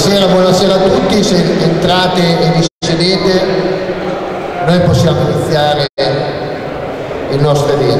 Buonasera a tutti, se entrate e vi sedete noi possiamo iniziare il nostro evento.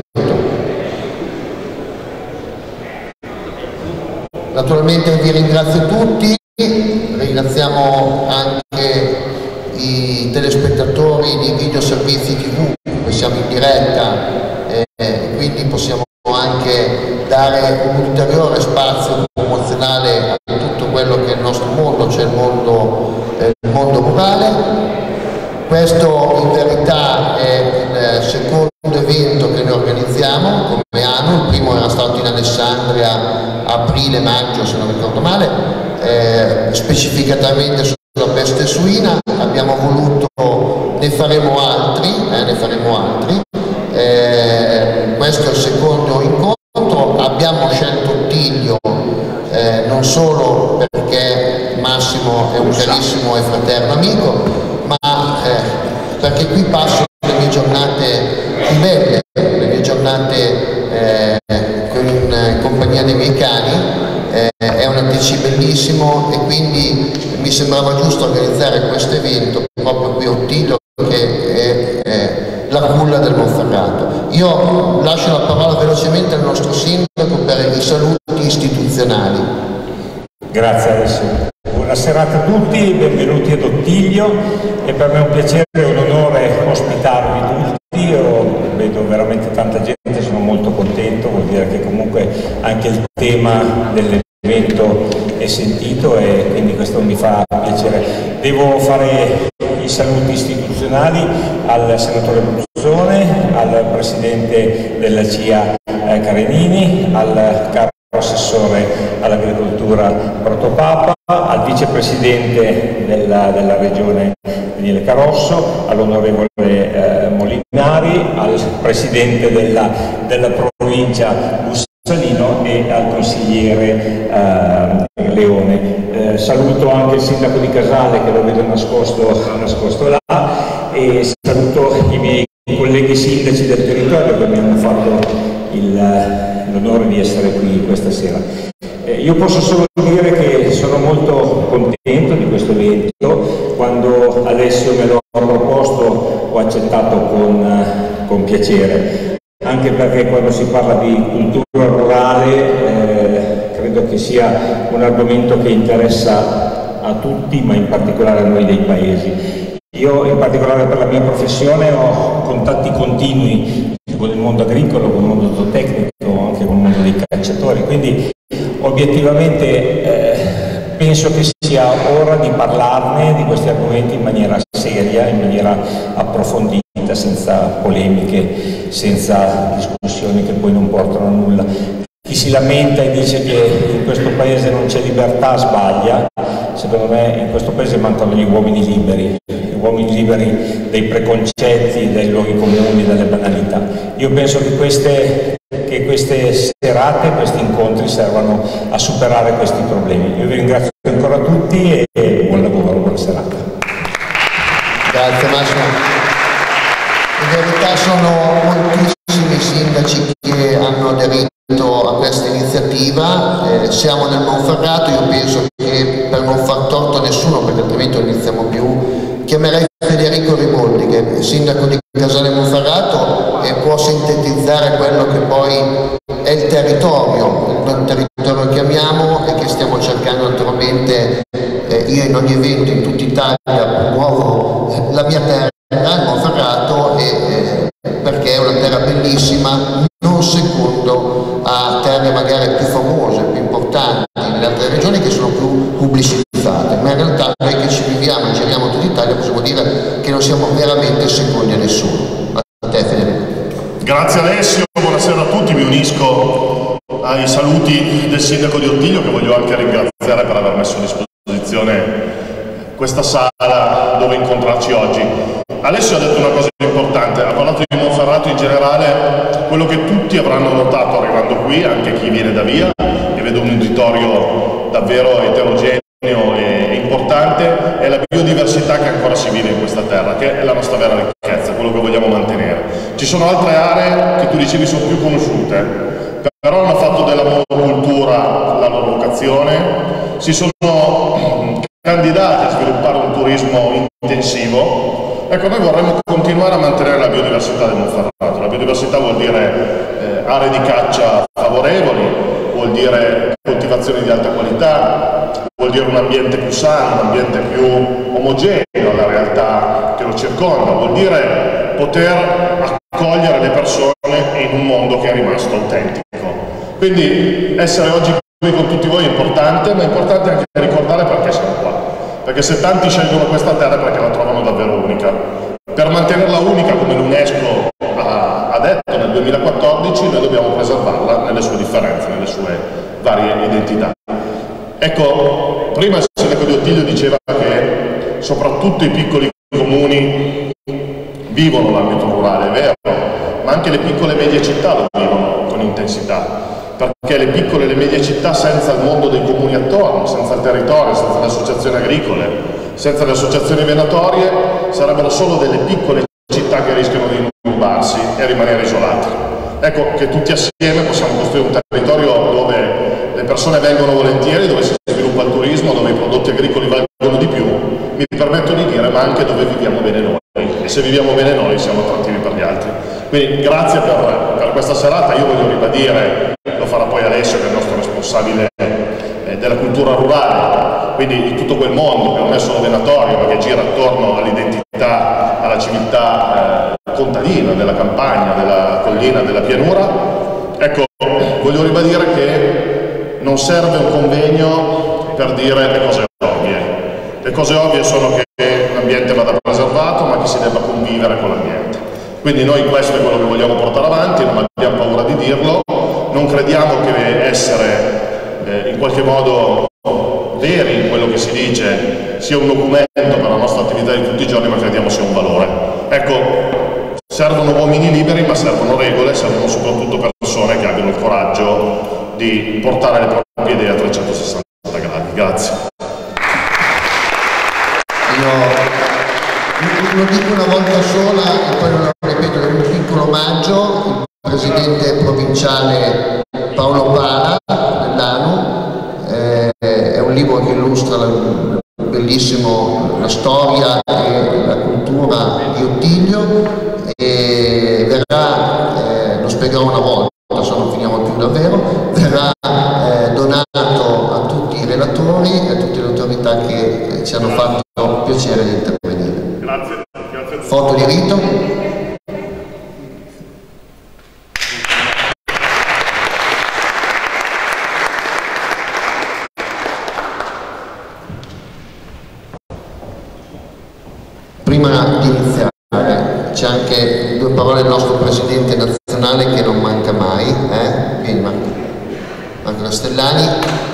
Naturalmente vi ringrazio tutti, ringraziamo anche i telespettatori di Video Servizi TV, che siamo in diretta e quindi possiamo anche dare un ulteriore spazio promozionale a tutto quello che è il nostro mondo, cioè il mondo rurale. Questo in verità è il secondo evento che noi organizziamo come anno, il primo era stato in Alessandria aprile-maggio se non ricordo male, specificatamente sulla peste suina. Abbiamo voluto, ne faremo altri, questo è il secondo incontro. Abbiamo scelto Ottilio non solo perché Massimo è un carissimo e fraterno amico, ma perché qui passo le mie giornate più belle, le mie giornate in compagnia dei miei cani. È un ATC bellissimo e quindi mi sembrava giusto organizzare questo evento proprio qui a Ottilio, che è la culla del Monferrato. Io lascio la parola velocemente al nostro sindaco per i saluti istituzionali. Grazie Alessio. Buona serata a tutti, benvenuti ad Ottilio. È per me un piacere e un onore ospitarvi tutti. Io vedo veramente tanta gente, sono molto contento, vuol dire che comunque anche il tema dell'evento è sentito e quindi questo mi fa piacere. Devo fare i saluti istituzionali al senatore Bruzzone, al presidente della CIA Carenini, al caro assessore all'agricoltura Protopapa, al vicepresidente della regione Daniele Carosso, all'onorevole Molinari, al presidente della provincia Bussalino e al consigliere Leone. Saluto anche il sindaco di Casale che lo vedo nascosto là, e saluto i miei colleghi sindaci del territorio che mi hanno fatto l'onore di essere qui questa sera. Io posso solo dire che sono molto contento di questo evento. Quando Alessio me l'ha proposto ho accettato con piacere, anche perché quando si parla di cultura rurale credo che sia un argomento che interessa a tutti, ma in particolare a noi dei paesi. Io in particolare per la mia professione ho contatti continui con il mondo agricolo, con il mondo zootecnico, anche con il mondo dei cacciatori, quindi obiettivamente penso che sia ora di parlarne di questi argomenti in maniera seria, in maniera approfondita, senza polemiche, senza discussioni che poi non portano a nulla. Chi si lamenta e dice che in questo paese non c'è libertà sbaglia. Secondo me in questo paese mancano gli uomini liberi dei preconcetti, dai luoghi comuni, dalle banalità. Io penso che queste serate, questi incontri servano a superare questi problemi. Io vi ringrazio ancora tutti e buon lavoro, buona serata. Grazie Massimo. In verità sono moltissimi i sindaci che hanno aderito a questa iniziativa. Siamo nel Monferrato, io penso che per non far torto a nessuno, perché altrimenti non iniziamo più, chiamerei Federico Riboldi, che è sindaco di Casale Monferrato e può sintetizzare quello che poi è il territorio che amiamo e che stiamo cercando naturalmente. Io in ogni evento in tutta Italia promuovo la mia terra, il Monferrato, perché è una terra bellissima, non secondo a terre magari più famose, più importanti nelle altre regioni che sono più pubblicizzate, ma in realtà noi che ci viviamo e giriamo tutta Italia possiamo dire che non siamo veramente secondi a nessuno. A te Federico. Grazie Alessio, buonasera a tutti, mi unisco ai saluti del sindaco di Ottilio, che voglio anche ringraziare per aver messo a disposizione questa sala dove incontrarci oggi. Alessio ha detto una cosa importante, ha parlato di Monferrato in generale. Quello che tutti avranno notato arrivando qui, anche chi viene da via, e vedo un uditorio davvero eterogeneo e importante, è la biodiversità che ancora si vive in questa terra, che è la nostra vera ricchezza, quello che vogliamo mantenere. Ci sono altre aree che tu dicevi sono più conosciute, però hanno fatto della monocultura la loro vocazione, si sono candidati a sviluppare un turismo intensivo. Ecco, noi vorremmo continuare a mantenere la biodiversità del Monferrato. La biodiversità vuol dire aree di caccia favorevoli, vuol dire coltivazioni di alta qualità, vuol dire un ambiente più sano, un ambiente più omogeneo alla realtà che lo circonda, vuol dire poter accogliere le persone in un mondo che è rimasto autentico. Quindi essere oggi qui con tutti voi è importante, ma è importante anche ricordare perché siamo qua. Perché se tanti scelgono questa terra è perché la trovano davvero unica. Per mantenerla unica, come l'UNESCO ha detto nel 2014, noi dobbiamo preservarla nelle sue differenze, nelle sue varie identità. Ecco, prima il sindaco di Ottiglio diceva che soprattutto i piccoli comuni vivono l'ambito rurale, è vero, ma anche le piccole e medie città lo vivono con intensità. Perché le piccole e le medie città senza il mondo dei comuni attorno, senza il territorio, senza le associazioni agricole, senza le associazioni venatorie, sarebbero solo delle piccole città che rischiano di inurbarsi e rimanere isolate. Ecco che tutti assieme possiamo costruire un territorio dove le persone vengono volentieri, dove si sviluppa il turismo, dove i prodotti agricoli valgono di più, mi permetto di dire, ma anche dove viviamo bene noi. E se viviamo bene noi siamo attrattivi per gli altri. Quindi grazie per questa serata. Io voglio ribadire, lo farà poi Alessio che è il nostro responsabile della cultura rurale, quindi di tutto quel mondo che non è solo venatorio, ma che gira attorno all'identità, alla civiltà contadina, della campagna, della collina, della pianura. Ecco, voglio ribadire che non serve un convegno per dire le cose ovvie. Le cose ovvie sono che l'ambiente vada preservato, ma che si debba convivere con l'ambiente. Quindi noi questo è quello che vogliamo portare avanti, non abbiamo paura di dirlo, non crediamo che essere in qualche modo veri in quello che si dice sia un documento per la nostra attività di tutti i giorni, ma crediamo sia un valore. Ecco, servono uomini liberi, ma servono regole, servono soprattutto persone che abbiano il coraggio di portare le proprie idee a 360 gradi. Grazie. Lo dico una volta sola e poi non lo ripeto, un piccolo omaggio. Il presidente provinciale Paolo Pala dell'ANU, è un libro che illustra bellissimo la storia e la cultura di Ottiglio, e verrà, lo spiegherò una volta, se non finiamo più davvero, verrà donato a tutti i relatori e a tutte le autorità che ci hanno fatto piacere di intervenire. Grazie. Foto di rito. Prima di iniziare c'è anche due parole del nostro presidente nazionale che non manca mai, quindi Marco Castellani.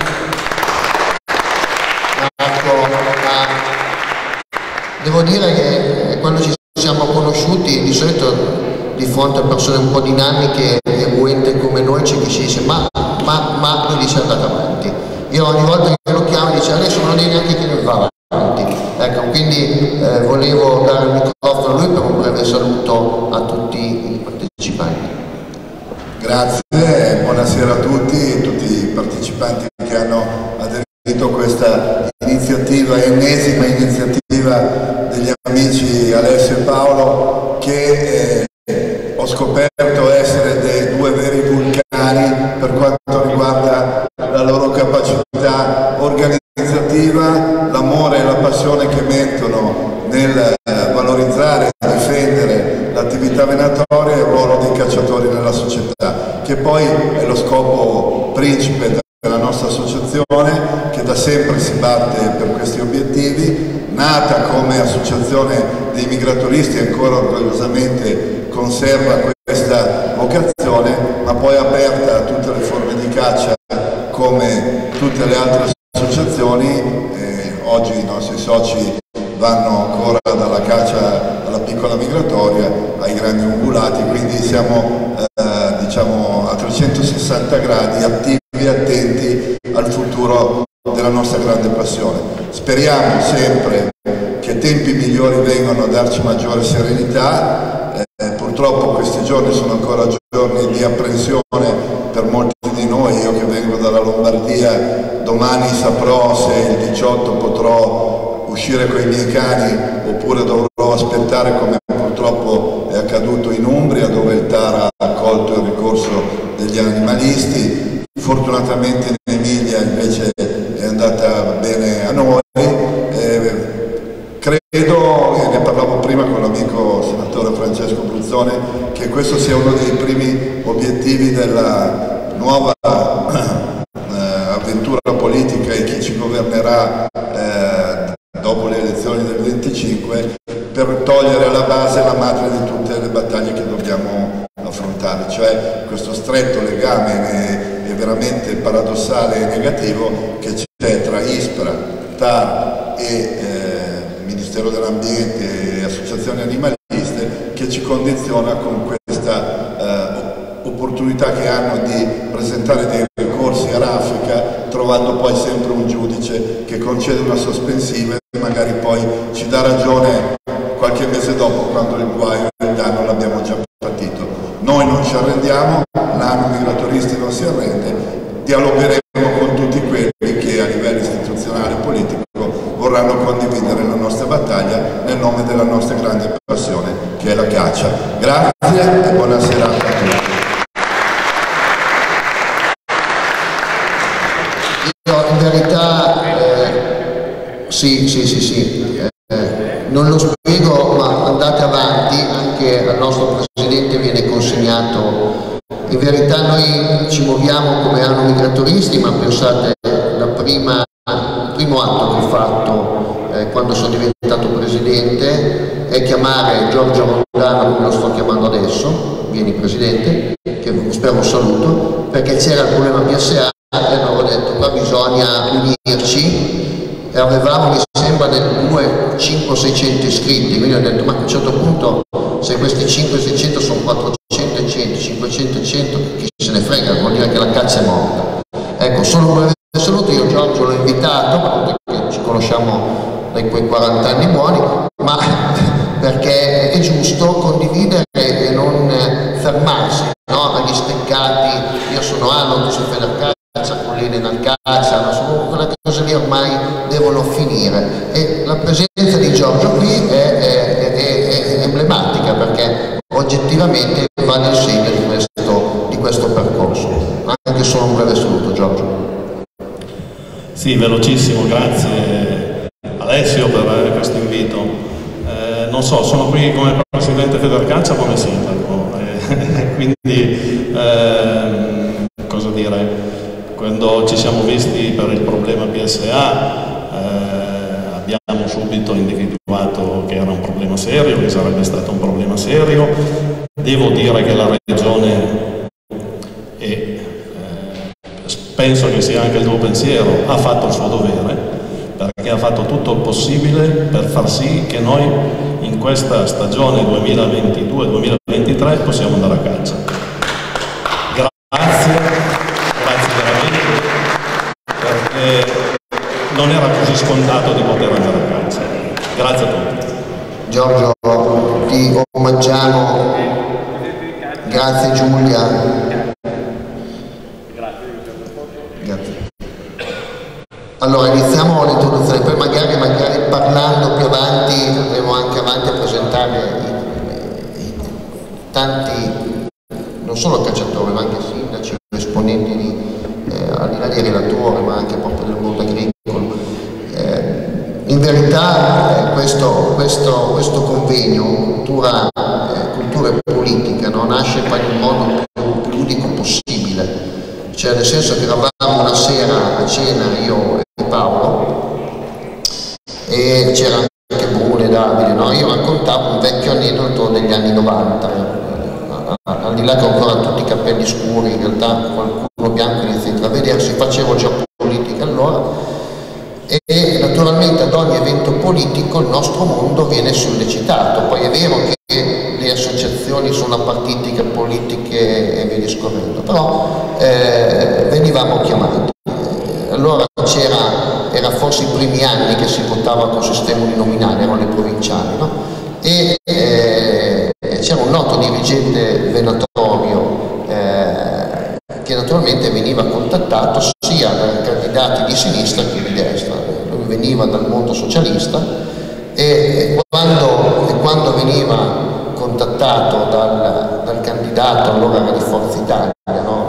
Devo dire che quando ci siamo conosciuti, di solito di fronte a persone un po' dinamiche e eguente come noi, ci dice ma lui dice andate avanti. Io ogni volta che lo chiamo dice adesso non devi neanche che ne va avanti. Ecco, quindi volevo dare il microfono a lui per un breve saluto a tutti i partecipanti. Grazie, buonasera a tutti i partecipanti che hanno aderito a questa iniziativa, ennesima iniziativa degli amici Alessio e Paolo, che ho scoperto essere dei due veri vulcani per quanto riguarda la loro capacità organizzativa, l'amore e la passione che mettono nel valorizzare e difendere l'attività venatoria e il ruolo dei cacciatori nella società, che poi è lo scopo principe della nostra associazione, che da sempre si batte per questi obiettivi. Nata come associazione dei migratoristi, ancora orgogliosamente conserva questa vocazione, ma poi aperta a tutte le forme di caccia come tutte le altre associazioni. Oggi i nostri soci vanno ancora dalla caccia alla piccola migratoria ai grandi ungulati, quindi siamo diciamo a 360 gradi attivi e attenti al futuro della nostra grande passione. Speriamo sempre che tempi migliori vengano a darci maggiore serenità. Purtroppo questi giorni sono ancora giorni di apprensione per molti di noi. Io che vengo dalla Lombardia, domani domani saprò se il 18 potrò uscire con i miei cani oppure dovrò aspettare, come purtroppo è accaduto in Umbria, dove il TAR ha accolto il ricorso degli animalisti. Fortunatamente in Emilia invece è andata bene a noi. Credo, e ne parlavo prima con l'amico senatore Francesco Bruzzone, che questo sia uno dei primi obiettivi della nuova avventura politica e chi ci governerà dopo le elezioni del 25, per togliere alla base la madre di tutte le battaglie che dobbiamo affrontare, cioè questo stretto legame veramente paradossale e negativo che c'è tra ISPRA, TAR e Ministero dell'Ambiente e associazioni animaliste, che ci condiziona con questa opportunità che hanno di presentare dei ricorsi a raffica, trovando poi sempre un giudice che concede una sospensiva e magari poi ci dà ragione qualche mese dopo, quando il guaio e il danno l'abbiamo già patito. Noi non ci arrendiamo, l'ANU Migratoristi non si arrende, dialogheremo con tutti quelli che a livello istituzionale e politico vorranno condividere la nostra battaglia nel nome della nostra grande passione, che è la caccia. Grazie e buona serata a tutti. Io in verità non lo spiego, ma andate avanti, anche al nostro Presidente viene consegnato. In verità noi ci muoviamo come ANU Migratoristi, ma pensate, il primo atto che ho fatto quando sono diventato Presidente è chiamare Giorgio Rondano, come lo sto chiamando adesso, vieni Presidente, che spero saluto, perché c'era il problema PSA e avevo detto qua bisogna unirci, e avevamo, mi sembra, nel 500-600 iscritti, quindi ho detto ma a un certo punto se questi 500-600 sono 400 e 100, 500 e 100, chi se ne frega, vuol dire che la caccia è morta. Ecco, solo un breve saluto. Io Giorgio l'ho invitato, perché ci conosciamo da quei 40 anni buoni, ma perché è giusto condividere e non fermarsi, no? Agli steccati, io sono ANU, tu sei Federcaccia, Collini nel caccia, ma sono quelle cose lì ormai devono finire, e la presenza di Giorgio qui è emblematica, perché oggettivamente va nel segno di questo percorso. Anche solo un breve saluto, Giorgio. Sì, velocissimo, grazie Alessio per questo invito. Non so, sono qui come Presidente Federcaccia o come Sindaco, quindi cosa dire, quando ci siamo visti per il problema PSA abbiamo subito individuato che era un problema serio, che sarebbe stato un problema serio. Devo dire che la Regione, e penso che sia anche il tuo pensiero, ha fatto il suo dovere, perché ha fatto tutto il possibile per far sì che noi in questa stagione 2022-2023 possiamo andare a caccia. Grazie veramente, perché non era così scontato di poter andare a caccia. Grazie a tutti. Giorgio, ti omaggiamo. Grazie Giulia. Grazie. Allora iniziamo l'introduzione, poi magari parlando più avanti andremo anche avanti a presentare i tanti, non solo cacciatori ma anche sindaci, esponenti al di là dei relatori, ma anche proprio del mondo agricolo. In verità questo convegno cultura e politica, no? Nasce poi in un modo più ludico possibile. Cioè nel senso che eravamo una sera a cena io e Paolo e c'era anche Bruno e Davide, no? Io raccontavo un vecchio aneddoto degli anni 90, al di là che ho ancora tutti i capelli scuri, in realtà qualcuno bianco inizia a intravedersi, facevo già politica allora, e naturalmente ad ogni evento politico il nostro mondo viene sollecitato. Poi è vero che le associazioni sono apartitiche, politiche e via discorrendo, però venivamo chiamati. Allora era forse i primi anni che si votava con sistema uninominale, erano le provinciali, no? E c'era un noto dirigente venatorio che naturalmente veniva contattato sia dal candidato candidati di sinistra che di destra. Lui veniva dal mondo socialista e quando veniva contattato dal candidato, allora era di Forza Italia, no?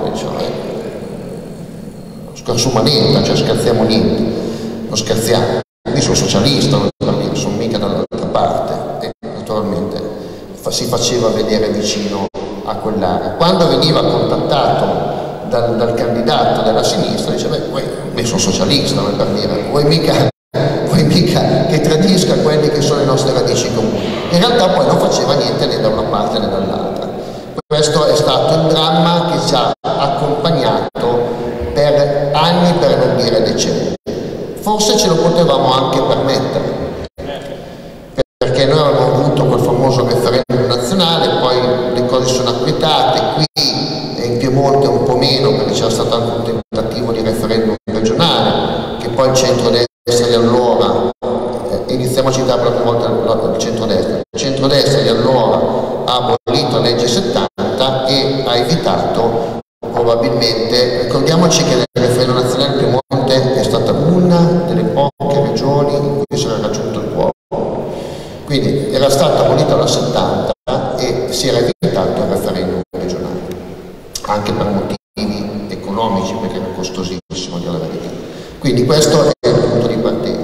Scherzo manetta, cioè scherziamo niente, non scherziamo, io sono socialista, non sono mica dall'altra parte, e naturalmente si faceva vedere vicino a quell'area. Quando veniva contattato dal candidato della sinistra, diceva, io sono socialista, non è per dire, vuoi mica che tradisca quelli che sono le nostre radici comuni. In realtà poi non faceva niente né da una parte né dall'altra. Questo è stato il dramma che ci ha accompagnato per anni, per non dire decenni. Forse ce lo potevamo anche permettere, perché noi avevamo avuto quel famoso referendum nazionale, poi le cose sono acquietate, qui in Piemonte un po' meno, perché c'era stato anche un tentativo di referendum regionale, che poi il centrodestra di allora, iniziamo a citare per la prima volta il centrodestra di allora ha abolito la legge 70 e ha evitato probabilmente, ricordiamoci che nel referendum nazionale il Piemonte è stata una delle poche regioni in cui si era raggiunto il quorum, quindi era stata abolita la 70 e si era evitato il referendum regionale, anche per motivi economici, perché era costosissimo, a dire la verità. Quindi questo è il punto di partenza.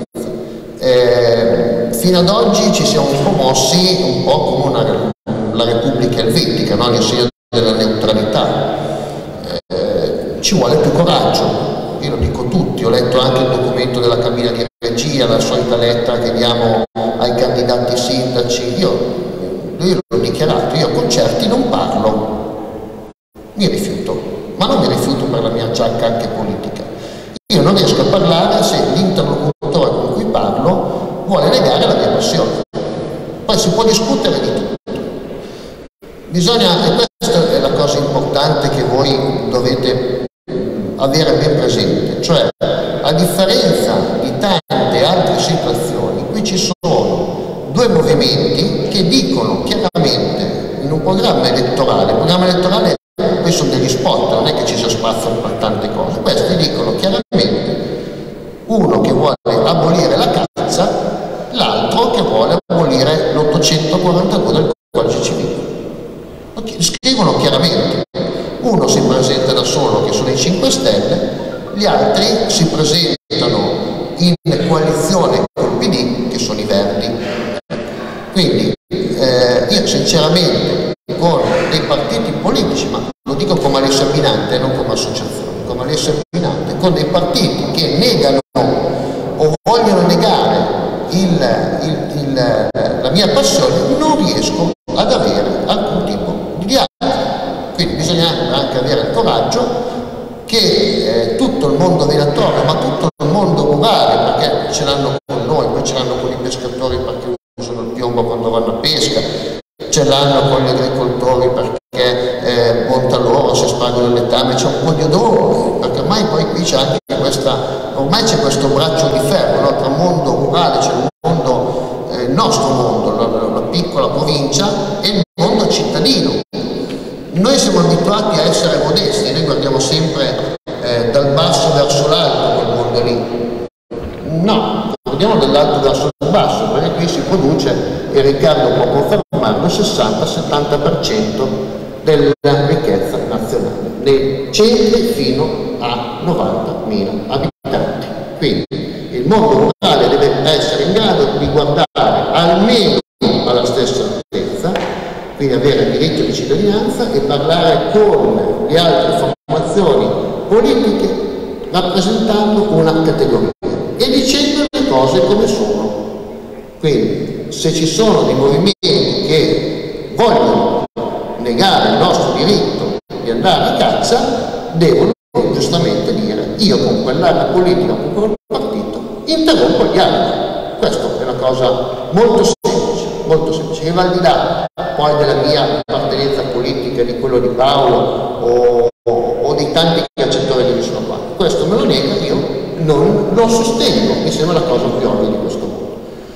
Fino ad oggi ci siamo un po' mossi un po' come la Repubblica Elvetica, no? L'insegna della neutralità. Ci vuole più coraggio, io lo dico tutti, ho letto anche il documento della cabina di regia, la solita lettera che diamo ai candidati sindaci, io l'ho dichiarato, io con certi non parlo, mi rifiuto, ma non mi rifiuto per la mia giacca anche politica. Io non riesco a parlare se l'interlocutore con cui parlo vuole negare la mia passione. Poi si può discutere di tutto. Bisogna, e questa è la cosa importante che voi dovete avere ben presente, cioè a differenza di tante altre situazioni, qui ci sono due movimenti che dicono chiaramente in un programma elettorale, il programma elettorale poi sono degli spot, non è che ci si spaziano per tante cose, questi dicono chiaramente uno che vuole abolire la caccia, l'altro che vuole abolire l'842 del codice civile. Scrivono chiaramente, uno si presenta da solo che sono i 5 Stelle, gli altri si presentano in coalizione col PD che sono i Verdi. Quindi io sinceramente con dei partiti politici, ma lo dico come Alessio Binante, non come associazione, come Alessio Binante, con dei partiti che negano o vogliono negare la mia passione, non riesco ad avere alcun tipo di dialogo. Quindi bisogna anche avere il coraggio che tutto il mondo venatorio, ma tutto il mondo rurale, perché ce l'hanno con noi, poi ce l'hanno con i pescatori perché usano il piombo quando vanno a pesca, ce l'hanno con gli agricoltori perché bontà loro, se spagano il letame, c'è un po' di odore, perché ormai poi qui c'è anche ormai c'è questo braccio di ferro, no? Tra mondo rurale c'è il nostro mondo, la piccola provincia, e il mondo cittadino. Noi siamo abituati a essere modesti, noi guardiamo sempre dal basso verso l'alto quel mondo lì. No, guardiamo dall'alto verso il basso, perché qui si produce, e Riccardo può confermarlo, il 60-70% della ricchezza nazionale, nei centri fino a 90.000 abitanti. Quindi il mondo rurale deve essere in grado di guardare almeno alla stessa altezza, quindi avere diritto di cittadinanza e parlare con le altre formazioni politiche rappresentando una categoria e dicendo le cose come sono. Quindi se ci sono dei movimenti che vogliono negare il nostro diritto di andare a caccia, devono giustamente dire: io con quell'area politica, con quel partito, interrompo il dialogo. Questa è una cosa molto semplice, che va al di là poi della mia appartenenza politica, di quello di Paolo o di tanti calciatori che mi sono qua. Questo me lo nega, io non lo sostengo, mi sembra la cosa più ovvia di questo mondo.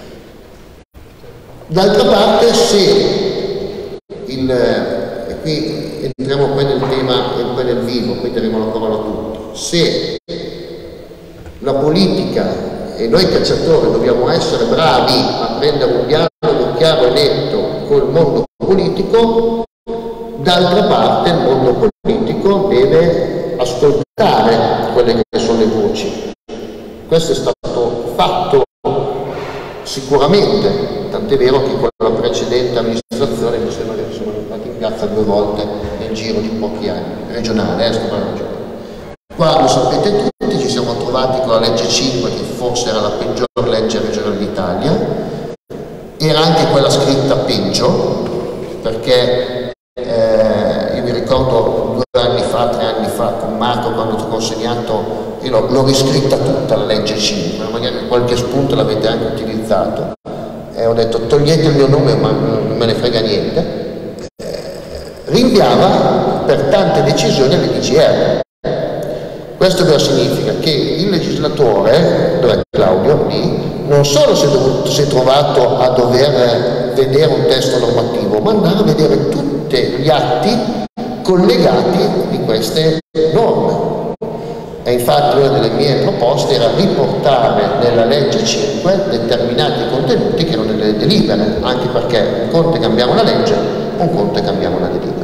D'altra parte, se e qui entriamo poi nel tema e poi nel vivo, poi daremo la parola a tutti, se la politica e noi cacciatori dobbiamo essere bravi a prendere un dialogo chiaro e netto col mondo politico, d'altra parte il mondo politico deve ascoltare quelle che sono le voci. Questo è stato fatto sicuramente, tant'è vero che con la precedente amministrazione mi sembra che sono stati in piazza 2 volte nel giro di pochi anni, regionale, Qua lo sapete tutti, ci siamo trovati con la legge 5, che forse era la peggior legge regionale d'Italia, era anche quella scritta peggio, perché io mi ricordo 2 anni fa, 3 anni fa, con Marco, quando ti ho consegnato, io l'ho riscritta tutta la legge 5, magari qualche spunto l'avete anche utilizzato, e ho detto togliete il mio nome ma non me ne frega niente, rinviava per tante decisioni alle DGR. Questo cosa significa? Che il legislatore, dov'è Claudio? Lì, non solo si è trovato a dover vedere un testo normativo, ma andare a vedere tutti gli atti collegati di queste norme. E infatti una delle mie proposte era riportare nella legge 5 determinati contenuti che erano nelle delibere, anche perché un conto è cambiamo la legge, un conto è cambiamo la delibera.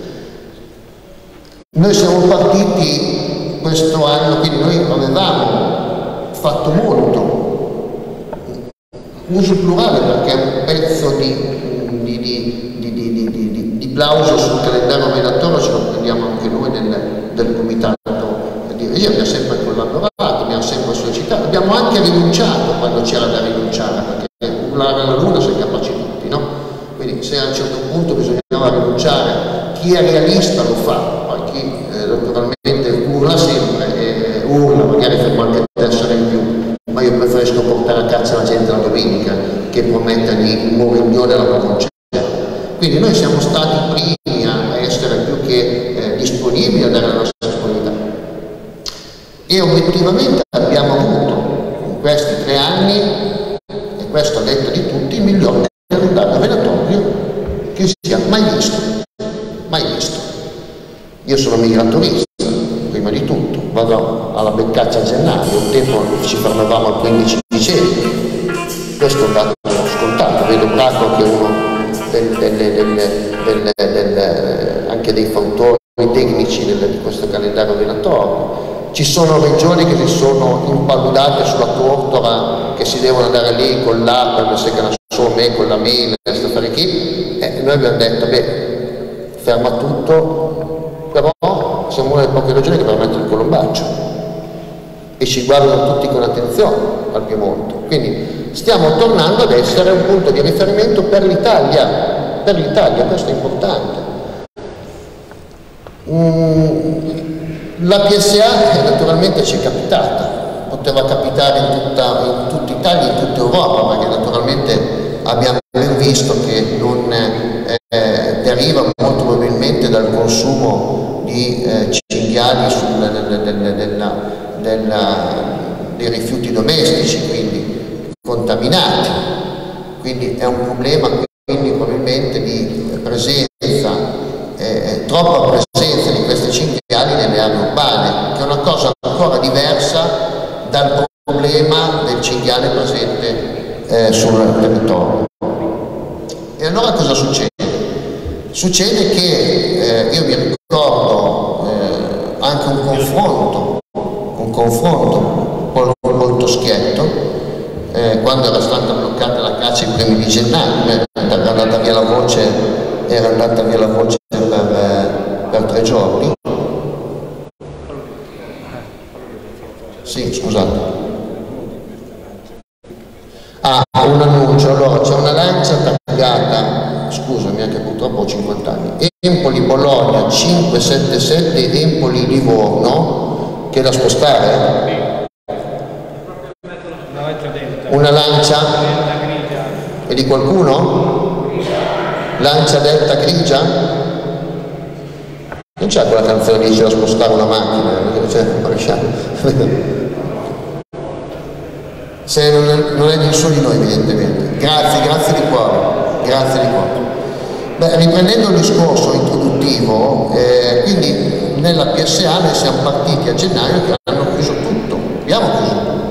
Noi siamo partiti questo anno, quindi noi avevamo fatto molto, uso plurale perché è un pezzo di plauso sul calendario venatorio, ce lo prendiamo anche noi del comitato di regia, abbiamo sempre collaborato, abbiamo sempre sollecitato, abbiamo anche rinunciato quando c'era da rinunciare, perché la luna si è capaci tutti, no? Quindi se a un certo punto bisognava rinunciare, chi è realista lo fa, poi chi naturalmente urla sempre, urla, magari fa qualche tessera in più, ma io preferisco portare a casa la gente la domenica che promettergli un riunione alla concerto. Quindi noi siamo stati primi a essere più che disponibili a dare la nostra disponibilità. E obiettivamente abbiamo avuto in questi 3 anni, e questo a detta di tutti, il miglior calendario venatorio che sia mai visto. Mai visto. Io sono migratorista, prima di tutto, vado alla Beccaccia a gennaio, un tempo ci fermavamo al 15 dicembre, questo è un dato scontato, vedo Braco che è uno anche dei fautori tecnici di questo calendario venatorio. Ci sono regioni che si sono impaludate sulla tortora, che si devono andare lì con l'app, per se che la sua me, con la mail, questa fare chi, noi abbiamo detto, beh, ferma tutto, però siamo una delle poche regioni che permette il colombaccio e ci guardano tutti con attenzione al Piemonte. Quindi stiamo tornando ad essere un punto di riferimento per l'Italia, questo è importante. La PSA naturalmente ci è capitata, poteva capitare in tutta Italia, in tutta Europa, perché naturalmente abbiamo ben visto che non deriva molto probabilmente dal consumo di cinghiali dei rifiuti domestici, quindi contaminati, quindi è un problema quindi probabilmente di presenza, troppa presenza di questi cinghiali nelle aree urbane, che è una cosa ancora diversa dal problema del cinghiale presente sul territorio. E allora cosa succede? Succede che io mi ricordo anche un confronto col Toschietto, quando era stata bloccata la caccia i primi di gennaio, era andata via la voce per 3 giorni. Sì, scusate. Un annuncio, allora c'è una lancia taggata, scusami anche purtroppo ho 50 anni, Empoli-Bologna 577 Empoli-Livorno, che è da spostare? Una lancia? È di qualcuno? Lancia delta grigia? Non c'è quella canzone che dice da spostare una macchina? Se non è nessuno di noi evidentemente. Grazie di cuore, grazie di cuore. Beh, riprendendo il discorso introduttivo, quindi nella PSA noi siamo partiti a gennaio che hanno chiuso tutto, abbiamo chiuso tutto.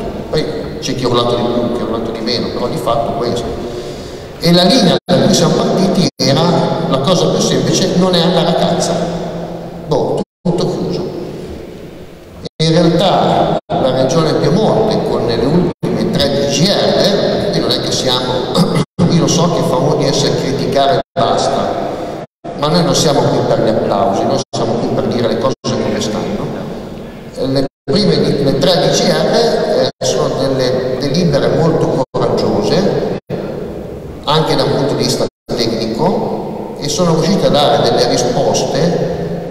c'è chi ha urlato di più, chi ha urlato di meno, però di fatto questo. E la linea da cui siamo partiti era la cosa più semplice, non è andare a caccia. Boh, tutto chiuso. E in realtà la regione Piemonte con le ultime 3 DGR, quindi non è che siamo, io lo so che fa uno di essere criticare e basta, ma noi non siamo qui per gli applausi, noi siamo qui per dire le cose come stanno. Le 3 DGR sono delle delibere molto coraggiose, anche da un punto di vista tecnico, e sono riuscite a dare delle risposte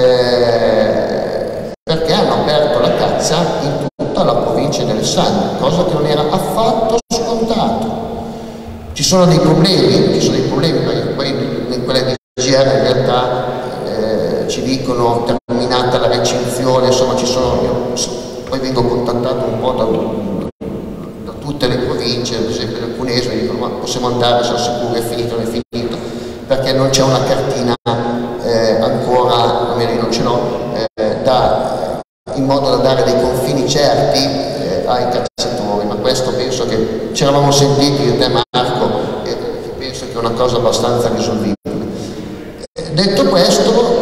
perché hanno aperto la caccia in tutta la provincia di Alessandria, cosa che non era affatto scontato. Ci sono dei problemi perché poi in quelle DGR in realtà ci dicono terminata la recinzione, insomma ci sono, io poi vengo contattato un po' da tutte le province, ad esempio del Cuneese, mi dicono ma possiamo andare, sono sicuro, è finito, non è finito, perché non c'è una cartina ancora, almeno io non ce l'ho, in modo da dare dei confini certi ai cacciatori, ma questo penso che ci eravamo sentiti io e te Marco e penso che è una cosa abbastanza risolvibile. Detto questo,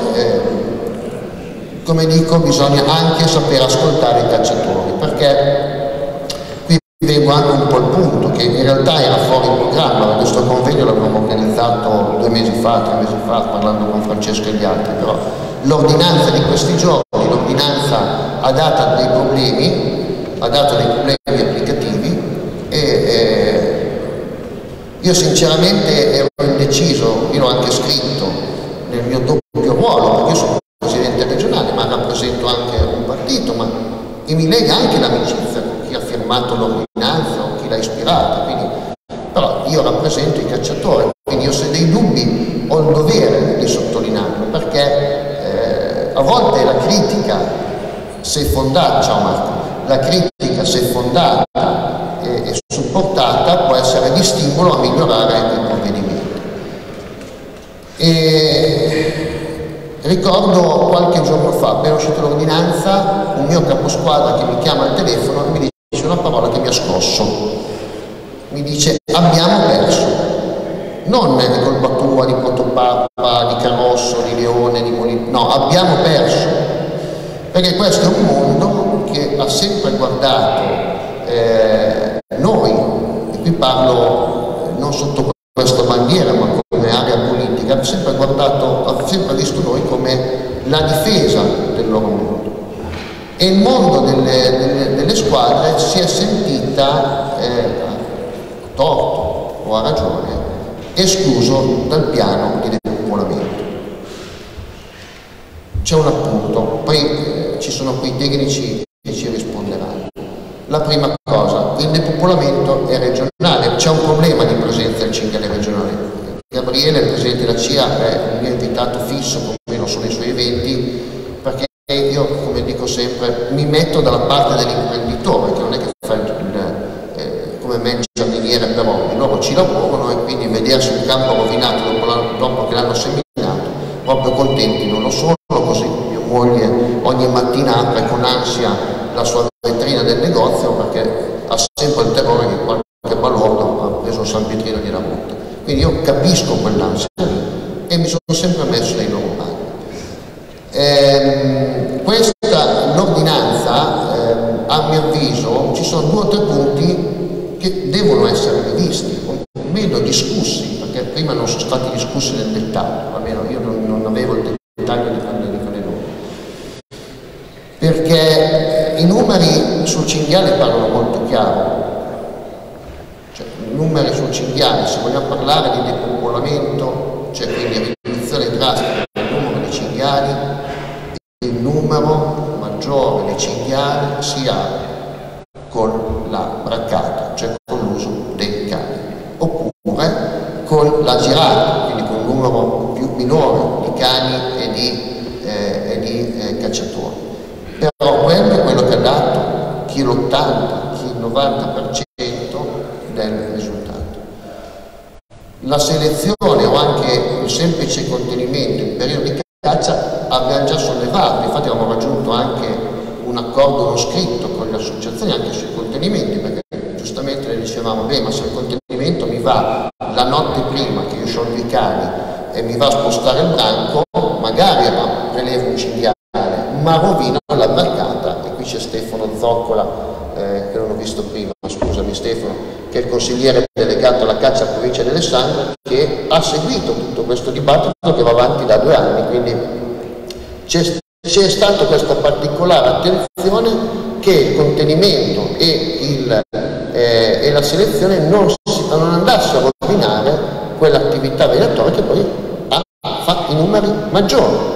come dico, bisogna anche sapere ascoltare i cacciatori, perché qui vengo anche un po' al punto che in realtà era fuori programma. Questo convegno l'abbiamo organizzato 2 mesi fa, 3 mesi fa, parlando con Francesco e gli altri, però l'ordinanza di questi giorni, l'ordinanza ha dato dei problemi applicativi e io sinceramente ero indeciso, io l'ho anche scritto nel mio doppio ruolo, perché io sono presidente regionale ma rappresento anche un partito, e mi lega anche l'amicizia con chi ha firmato l'ordinanza o chi l'ha ispirata, quindi, però io rappresento i cacciatori, quindi io se dei dubbi ho il dovere di sottolinearlo, perché a volte la critica, se fondata, ciao Marco, la critica se fondata e supportata può essere di stimolo a migliorare il provvedimento. Ricordo qualche giorno fa, appena uscita l'ordinanza, un mio caposquadra che mi chiama al telefono e mi dice una parola che mi ha scosso. Mi dice abbiamo perso. Non è colpa tua, di Protopapa, di Carosso, di Leone, di Molino, no, abbiamo perso. Perché questo è un mondo che ha sempre guardato noi, e qui parlo non sotto questa bandiera ma come area politica, ha sempre visto noi come la difesa del loro mondo. E il mondo delle squadre si è sentita, a torto o a ragione, escluso dal piano di depopolamento. C'è un appunto, poi ci sono quei tecnici che ci risponderanno. La prima cosa, il depopolamento è regionale, c'è un problema di presenza del cinghiale regionale. Gabriele, il presidente della CIA, è un mio invitato fisso, come lo sono i suoi eventi, perché io, come dico sempre, mi metto dalla parte dell'imprenditore, che non è che fa come me giardiniere per hobby, loro ci lavorano e quindi vedersi un campo rovinato dopo che l'hanno seminato, proprio contenti non lo sono, così mia moglie ogni mattina apre con ansia la sua vetrina del negozio perché ha sempre il terrore che qualche balordo ha preso San Pietrino di la Monte. Quindi io capisco quell'ansia e mi sono sempre messo nei loro panni. L'ordinanza, a mio avviso, ci sono 2 o 3 punti che devono essere rivisti, o meno discussi, perché prima non sono stati discussi nel dettaglio, almeno io non avevo il dettaglio di quelle norme. Perché i numeri sul cinghiale parlano molto chiaro. Cioè, i numeri sul cinghiale, se vogliamo parlare di depopolamento, cioè quindi riduzione drastica del numero di cinghiali, il numero maggiore di cinghiali si ha con la braccata, cioè con l'uso dei cani, oppure con la girata, quindi con un numero più minore di cani e di cacciatori. Però quello che ha dato chi l'80, chi il 90% del risultato. La selezione o anche il semplice contenimento in periodo di caccia abbiamo già sollevato, infatti abbiamo raggiunto anche un accordo non scritto con le associazioni anche sui contenimenti, perché dicevamo, beh, ma se il contenimento mi va la notte prima che io sciolgo i cani e mi va a spostare il branco, magari prelevo un cinghiale, ma rovino la barcata. E qui c'è Stefano Zoccola, che non ho visto prima, scusami Stefano, che è il consigliere delegato alla caccia a provincia di Alessandria, che ha seguito tutto questo dibattito che va avanti da 2 anni, quindi c'è stata questa particolare attenzione che il contenimento e la selezione non andassero a rovinare quell'attività venatoria che poi ha fatto i numeri maggiori.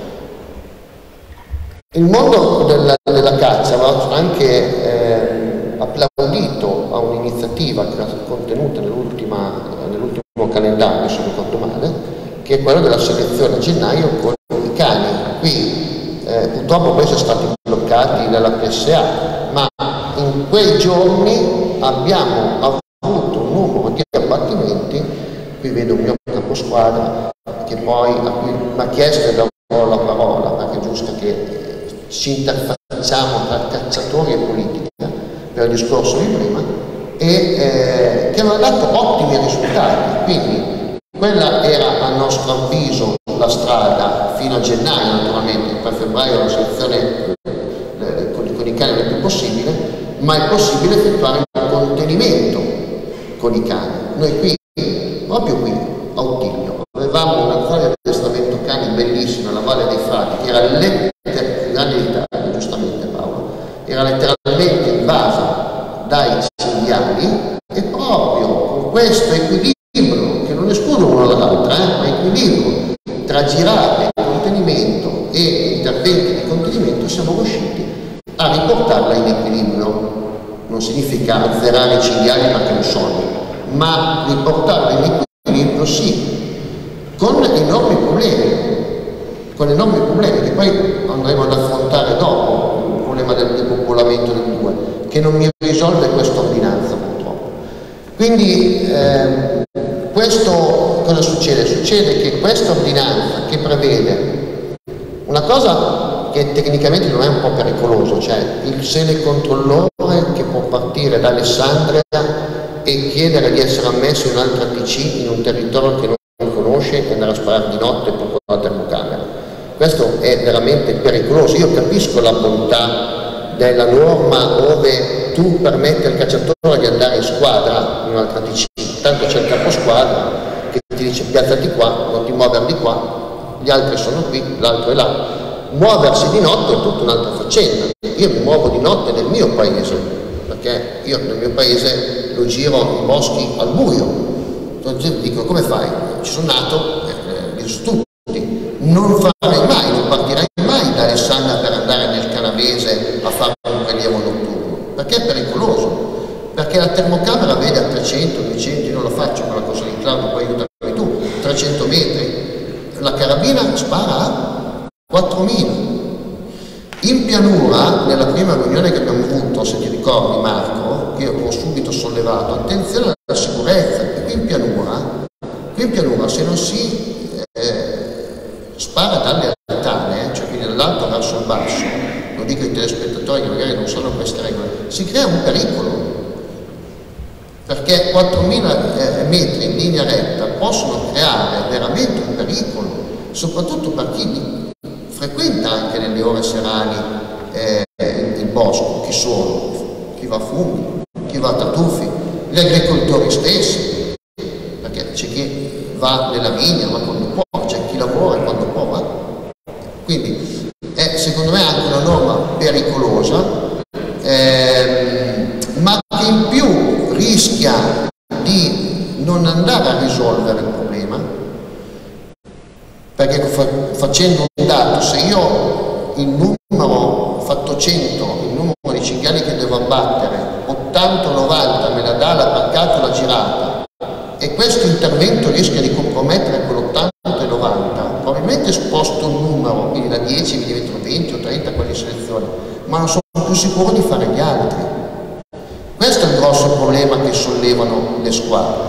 Il mondo della caccia va anche applaudito a un'iniziativa che era contenuta nell'ultimo calendario, se non ricordo male, che è quello della selezione a gennaio con i cani. Qui purtroppo poi sono stati bloccati dalla PSA, ma in quei giorni abbiamo avuto un numero di abbattimenti. Qui vedo un mio caposquadra che poi a cui mi ha chiesto e darò la parola, perché è giusto che ci interfacciamo tra cacciatori e politica per il discorso di prima, e che hanno dato ottimi risultati. Quindi quella era a nostro avviso la strada fino a gennaio, naturalmente, per febbraio la selezione con i cani non è più possibile, ma è possibile effettuare il contenimento con i cani. Noi qui, proprio qui, a Uttilio, avevamo una zona di addestramento cani bellissima, la Valle dei Frati, che era più grande d'Italia, giustamente Paolo, era letteralmente invasa dai cinghiali, e proprio con questo equilibrio, che non esclude uno dall'altra, ma equilibrio tra girate, contenimento e interventi di contenimento, siamo riusciti a riportarla in equilibrio. Non significa azzerare i cinghiali perché non sono, ma riportarla in equilibrio sì, con enormi problemi che poi andremo ad affrontare dopo, il problema del depopolamento del 2, che non mi risolve questa ordinanza purtroppo. Quindi questo cosa succede? Succede che questa ordinanza, che prevede una cosa che tecnicamente non è un po' pericoloso, cioè il selecontrollore che può partire da Alessandria e chiedere di essere ammesso in un'altra TC in un territorio che non conosce e andare a sparare di notte con la termocamera. Questo è veramente pericoloso. Io capisco la bontà della norma ove tu permetti al cacciatore di andare in squadra in un'altra TC, tanto c'è il caposquadra che ti dice piazzati qua, non ti muovere di qua, gli altri sono qui, l'altro è là. Muoversi di notte è tutta un'altra faccenda. Io mi muovo di notte nel mio paese, perché io nel mio paese lo giro in boschi al buio. Dicono come fai? Ci sono nato, li so tutti. Non farei mai, non partirei mai da Alessandria per andare nel Canavese a fare un prelievo notturno, perché è pericoloso, perché la termocamera vede a 300, 200, io non la faccio quella cosa di Claudio, poi aiutami tu, 300 metri, la carabina spara a 4000. In pianura, nella prima riunione che abbiamo avuto, se ti ricordi Marco, che io ho subito sollevato, attenzione alla sicurezza, e qui in pianura se non si spara dalle altane, cioè quindi dall'alto verso il basso, lo dico ai telespettatori che magari non sanno queste regole, si crea un pericolo, perché 4000 metri in linea retta possono creare veramente un pericolo, soprattutto per chi frequenta anche nelle ore serali il bosco. Chi sono? Chi va a funghi, chi va a tartufi, gli agricoltori stessi, perché c'è chi va nella vigna ma quando può, c'è chi lavora quando può va. Quindi è secondo me anche una norma pericolosa, ma che in più rischia di non andare a risolvere il problema, perché facendo un dato, se io il numero fatto 100, il numero di cinghiali che devo abbattere, 80-90 me la dà l'abbarcato la girata, e questo intervento rischia di compromettere quell'80 e 90, probabilmente sposto il numero, quindi da 10 mi diventano 20 o 30 quelli di selezione, ma non sono più sicuro di fare gli altri. Questo è il grosso problema che sollevano le squadre.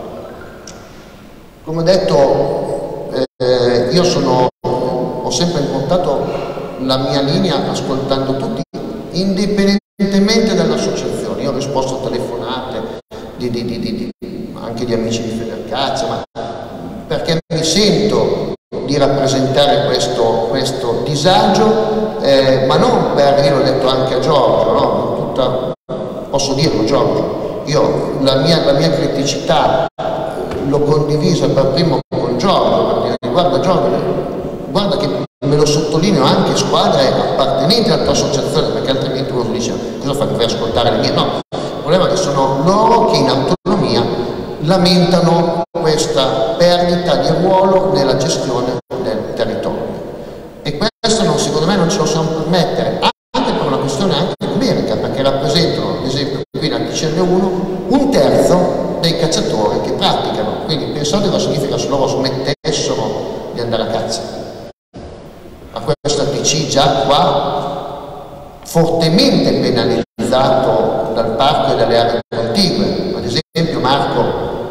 Come ho detto, io ho sempre importato la mia linea ascoltando tutti, indipendentemente dall'associazione. Io ho risposto a telefonate anche di amici di Federcaccia, ma perché mi sento di rappresentare questo disagio, ma non per, io l'ho detto anche a Giorgio, no? Posso dirlo Giorgio, io la mia criticità l'ho condivisa per primo con Giorgio, per dire guarda Giorgio, guarda che me lo sottolineo anche squadre appartenenti alla tua associazione, perché altrimenti uno dice cosa fai, fai ascoltare le mie? No, il problema è che sono loro che in autonomia lamentano questa perdita di ruolo nella gestione del territorio, e questo secondo me non ce lo possiamo permettere, anche per una questione anche numerica, perché rappresentano ad esempio qui nel TCL1 un terzo dei cacciatori che praticano, quindi pensate cosa significa se loro smettessero di andare a caccia. A questo TC già qua fortemente penalizzato dal parco e dalle aree contigue. Ad esempio Marco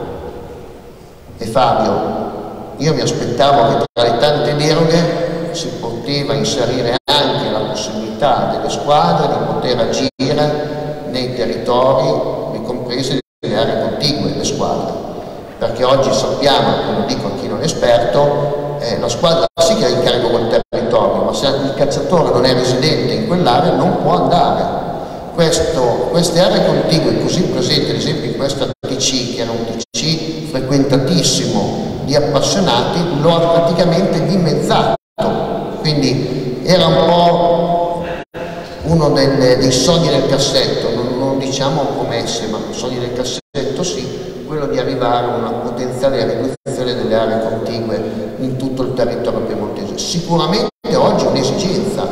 e Fabio, io mi aspettavo che tra le tante deroghe si poteva inserire anche la possibilità delle squadre di poter agire nei territori, comprese le aree contigue, le squadre, perché oggi sappiamo, e lo dico a chi non è esperto, la squadra sì che ha il carico col territorio, ma se il cacciatore non è residente in quell'area non può andare. Queste aree contigue così presenti, ad esempio in questa TC, che era un TC frequentatissimo di appassionati, lo ha praticamente dimezzato, quindi era un po' uno dei sogni del cassetto, non diciamo promesse, ma sogni del cassetto sì, quello di arrivare a una potenziale riduzione delle aree contigue in tutto il territorio piemontese. Sicuramente oggi è un'esigenza,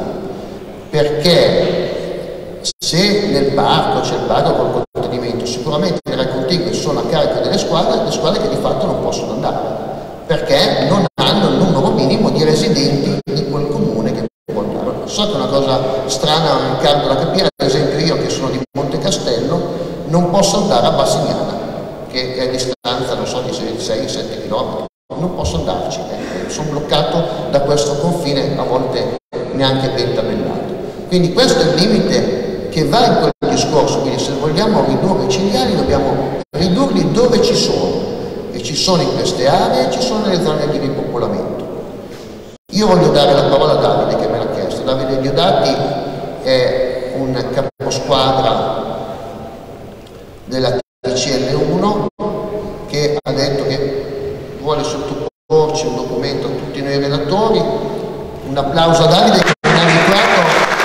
perché se nel parco c'è il parco col contenimento, sicuramente le aree contigue sono a carico delle squadre che di fatto non possono andare, perché non hanno il numero minimo di residenti di quel comune che può andare. So che è una cosa strana, Riccardo, da capire, ad esempio io che sono di Monte Castello non posso andare a Bassignana, che è a distanza, non so, di 6-7 km, non posso andarci, sono bloccato da questo confine, a volte neanche ben tabellato. Quindi questo è il limite che va in quel discorso, quindi se vogliamo ridurre i cinghiali dobbiamo ridurli dove ci sono, e ci sono in queste aree, ci sono nelle zone di ripopolamento. Io voglio dare la parola a Davide che me l'ha chiesto. Davide Diodati è un caposquadra della TCL1 che ha detto che vuole sottoporci un documento a tutti noi relatori. Un applauso a Davide che non è abituato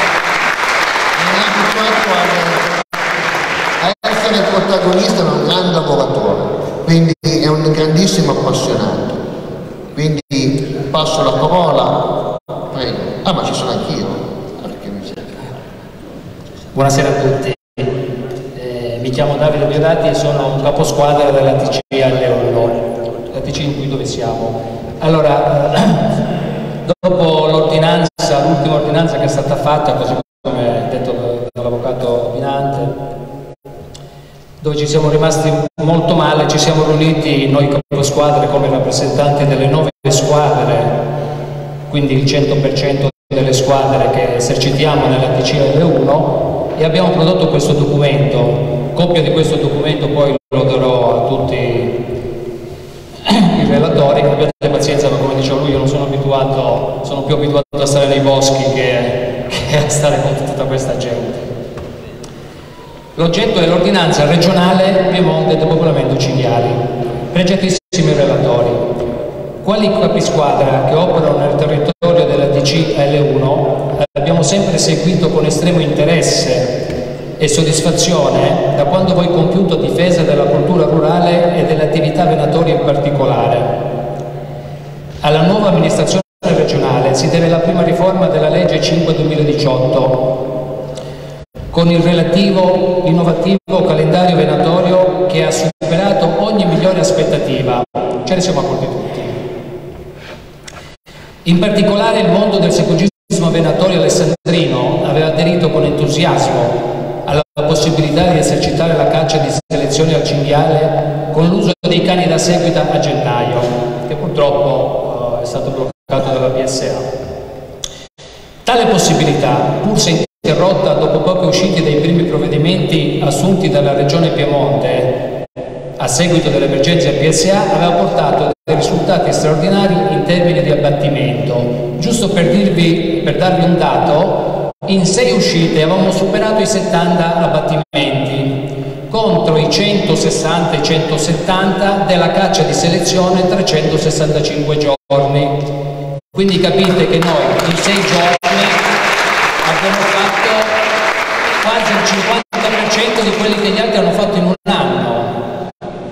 a essere protagonista, ma un grande lavoratore, quindi è un grandissimo appassionato. Quindi passo la parola, prego. Ah, ma ci sono anch'io. Buonasera a tutti. Mi chiamo Davide Diodati e sono un caposquadra della TCL1, la TC in cui dove siamo. Allora, dopo l'ordinanza, l'ultima ordinanza che è stata fatta, così come detto dall'avvocato Binante, dove ci siamo rimasti molto male, ci siamo riuniti noi caposquadre come rappresentanti delle 9 squadre, quindi il 100% delle squadre che esercitiamo nella TCL1, e abbiamo prodotto questo documento. Copia di questo documento poi lo darò a tutti i relatori. Abbiate pazienza, ma come diceva lui io non sono abituato, sono più abituato a stare nei boschi che a stare con tutta questa gente. L'oggetto è l'ordinanza regionale Piemonte del popolamento cinghiali. Pregiatissimi relatori, quali capisquadra che operano nel territorio della TCL1 abbiamo sempre seguito con estremo interesse e soddisfazione da quando voi compiuto difesa della cultura rurale e delle attività venatorie in particolare. Alla nuova amministrazione regionale si deve la prima riforma della legge 5/2018 con il relativo innovativo calendario venatorio che ha superato ogni migliore aspettativa. Ce ne siamo accorti tutti. In particolare il mondo del secologismo venatorio alessandrino aveva aderito con entusiasmo alla possibilità di esercitare la caccia di selezione al cinghiale con l'uso dei cani da seguita a gennaio, che purtroppo è stato bloccato dalla PSA. Tale possibilità, pur se interrotta dopo poche uscite dei primi provvedimenti assunti dalla Regione Piemonte, a seguito dell'emergenza PSA aveva portato dei risultati straordinari in termini di abbattimento. Giusto per darvi un dato, in 6 uscite avevamo superato i 70 abbattimenti contro i 160 e 170 della caccia di selezione 365 giorni. Quindi capite che noi in 6 giorni abbiamo fatto quasi il 50% di quelli che gli altri hanno fatto in un anno.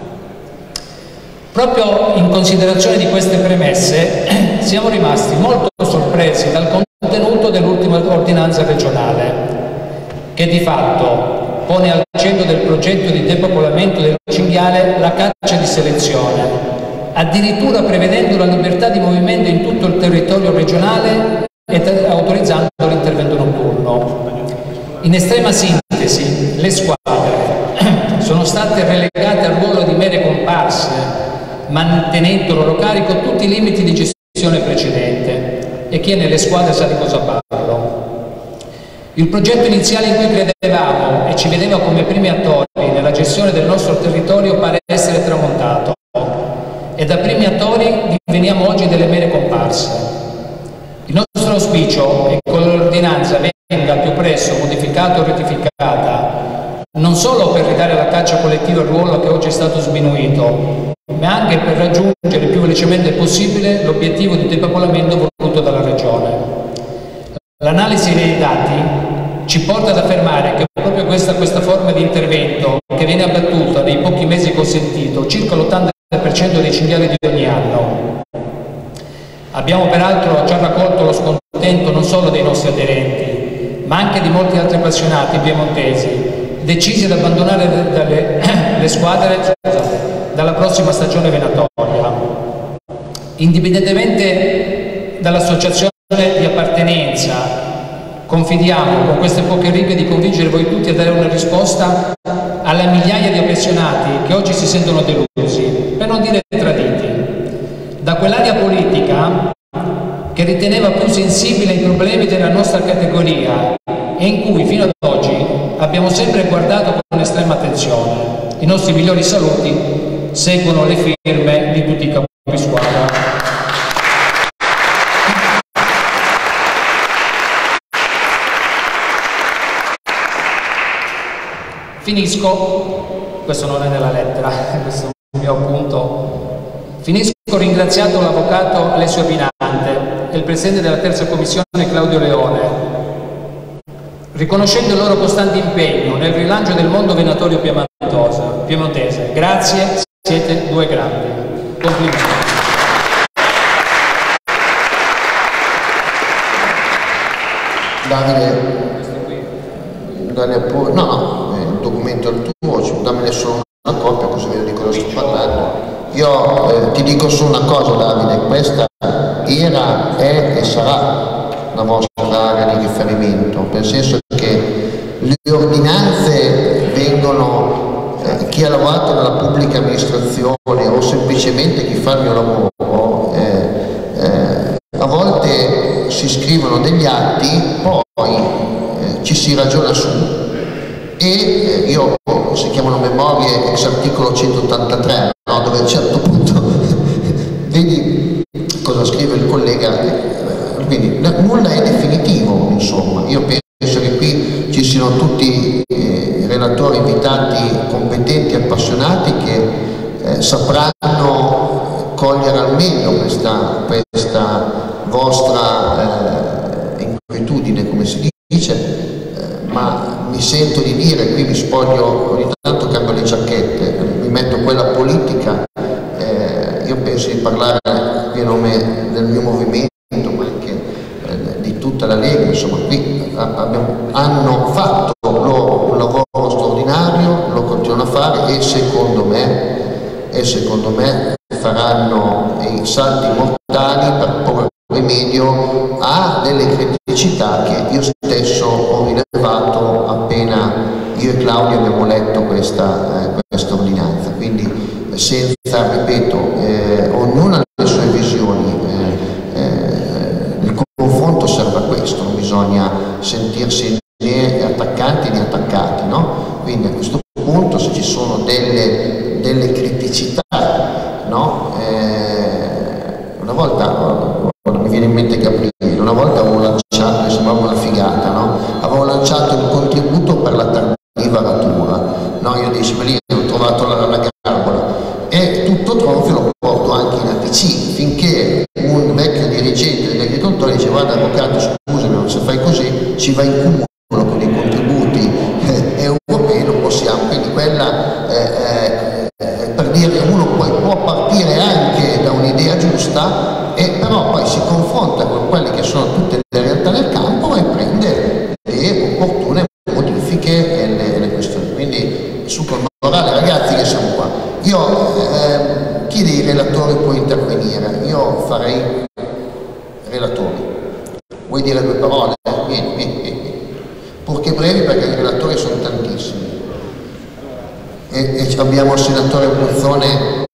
Proprio in considerazione di queste premesse siamo rimasti molto sorpresi dal contenuto dell'ultima ordinanza regionale, che di fatto pone al centro del progetto di depopolamento del cinghiale la caccia di selezione, addirittura prevedendo la libertà di movimento in tutto il territorio regionale e autorizzando l'intervento notturno. In estrema sintesi, le squadre sono state relegate al ruolo di mere comparse, mantenendo loro carico tutti i limiti di gestione precedente, e chi è nelle squadre sa di cosa parlo. Il progetto iniziale in cui credevamo e ci vedeva come primi attori nella gestione del nostro territorio pare essere tramontato, e da primi attori diveniamo oggi delle mere comparse. Il nostro auspicio è che con l'ordinanza venga al più presto modificata o rettificata, non solo per ridare alla caccia collettiva il ruolo che oggi è stato sminuito, ma anche per raggiungere il più velocemente possibile l'obiettivo di depopolamento voluto dalla Regione. L'analisi dei dati ci porta ad affermare che proprio questa forma di intervento, che viene abbattuta nei pochi mesi consentito, circa l'80% dei cinghiali di ogni anno. Abbiamo peraltro già raccolto lo scontento non solo dei nostri aderenti, ma anche di molti altri appassionati piemontesi, decisi ad abbandonare le squadre dalla prossima stagione venatoria. Indipendentemente dall'associazione di appartenenza, confidiamo con queste poche righe di convincere voi tutti a dare una risposta alle migliaia di appassionati che oggi si sentono delusi, per non dire traditi, da quell'area politica che riteneva più sensibile ai problemi della nostra categoria e in cui fino ad oggi abbiamo sempre guardato con estrema attenzione. I nostri migliori saluti seguono le firme di tutti i capi squadra. Finisco, questo non è nella lettera, questo è un mio appunto, finisco ringraziando l'avvocato Alessio Binante e il presidente della terza commissione Claudio Leone, riconoscendo il loro costante impegno nel rilancio del mondo venatorio piemontese. Grazie, siete due grandi. Complimenti. Davide pure, no, il documento è il tuo, dammene solo una copia così vedo di cosa sto parlando. Io ti dico solo una cosa, Davide, questa era, è e sarà la vostra area di riferimento, nel senso che le ordinanze vengono, chi ha lavorato nella pubblica amministrazione o semplicemente chi fa il mio lavoro, a volte si scrivono degli atti, poi ci si ragiona su, e io si chiamano memorie ex articolo 183, no? Dove a un certo punto vedi cosa scrive il collega, quindi nulla è definitivo, insomma. Io penso che qui ci siano tutti relatori invitati competenti, appassionati, che sapranno cogliere al meglio questa vostra inquietudine, come si dice, ma mi sento di dire, qui mi spoglio, ogni tanto cambio le giacchette, mi metto quella politica, io penso di parlare qui a nome del mio movimento, ma anche di tutta la Lega, insomma qui hanno fatto loro un lavoro straordinario, lo continuano a fare, e secondo me faranno i salti mortali per porre rimedio a delle criticità che io stesso ho rilevato appena io e Claudio abbiamo letto questa ordinanza. Quindi senza, ripeto, ognuno ha le sue visioni, il confronto serve a questo, non bisogna sentirsi né attaccanti né attaccati, no? Quindi a questo punto, se ci sono delle delle criticità, no? Una volta, mi viene in mente Gabriele, una volta avevo lanciato, mi sembrava una figata, no? Avevo lanciato il contributo per la tardiva aratura, no? Io dissi, lì ho trovato la gabola, e tutto tronfio lo porto anche in ATC, finché un vecchio dirigente degli agricoltori dice: guarda avvocato, scusami, non se fai così ci va in cumulo con i contributi europei, non possiamo. Quindi quella per dire, uno poi può partire anche da un'idea giusta, e però poi si confronta con quelle che sono tutte le realtà del campo e prende le opportune modifiche e le questioni. Quindi su col morale, ragazzi, che siamo qua. Io chi dei relatori può intervenire? Io farei relatori. Vuoi dire due parole? Vieni. Purché brevi, perché i relatori sono tantissimi. E abbiamo il senatore Puzzone.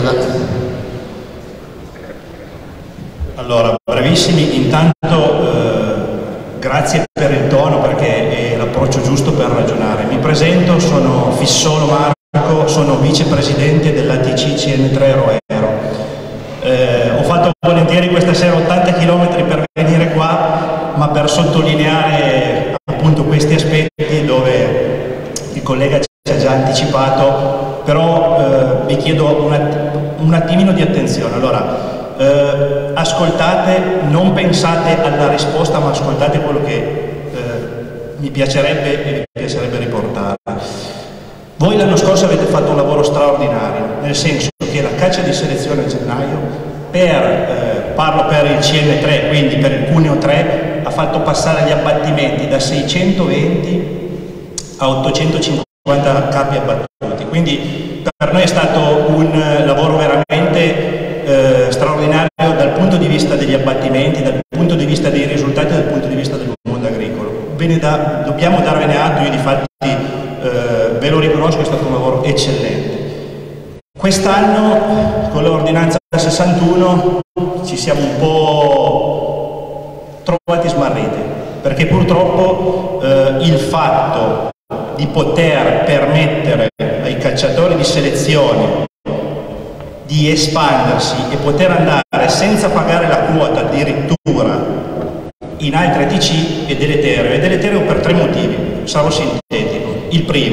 Allora, brevissimi, intanto grazie per il tono, perché è l'approccio giusto per ragionare. Mi presento, sono Fissolo Marco, sono vicepresidente dell'ATC CN3 Roero. Ho fatto volentieri questa sera 80 km per venire qua, ma per sottolineare appunto questi aspetti dove il collega ci ha già anticipato, però vi chiedo un attimino di attenzione. Allora, ascoltate, non pensate alla risposta, ma ascoltate quello che mi piacerebbe riportare. Voi l'anno scorso avete fatto un lavoro straordinario, nel senso che la caccia di selezione a gennaio, parlo per il CN3, quindi per il Cuneo 3, ha fatto passare gli abbattimenti da 620 a 850 capi abbattuti. Quindi per noi è stato un lavoro veramente straordinario dal punto di vista degli abbattimenti, dal punto di vista dei risultati, dal punto di vista del mondo agricolo. Dobbiamo darvene atto, io difatti ve lo riconosco, è stato un lavoro eccellente. Quest'anno con l'ordinanza 61 ci siamo un po' trovati smarriti, perché purtroppo il fatto di poter permettere ai cacciatori di selezione di espandersi e poter andare senza pagare la quota addirittura in altri ATC è deleterio per tre motivi. Sarò sintetico. Il primo: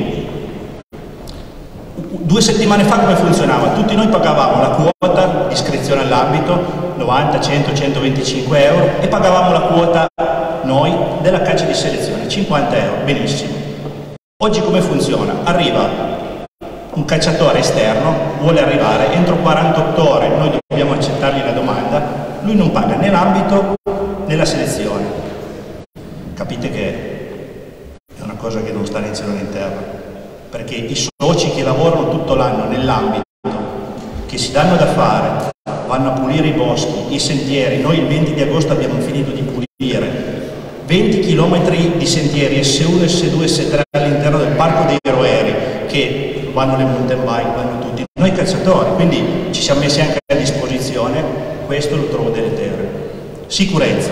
2 settimane fa come funzionava? Tutti noi pagavamo la quota di iscrizione all'ambito, 90, 100, 125 euro, e pagavamo la quota noi della caccia di selezione, 50 euro, benissimo. Oggi come funziona? Arriva un cacciatore esterno, vuole arrivare, entro 48 ore noi dobbiamo accettargli la domanda, lui non paga né l'ambito né la selezione. Capite che è una cosa che non sta né in cielo né in terra, perché i soci che lavorano tutto l'anno nell'ambito, che si danno da fare, vanno a pulire i boschi, i sentieri. Noi il 20 di agosto abbiamo finito di pulire 20 km di sentieri S1, S2, S3 all'interno del Parco dei Roeri, che vanno le mountain bike, vanno tutti, noi cacciatori, quindi ci siamo messi anche a disposizione. Questo lo trovo deleterio. Sicurezza.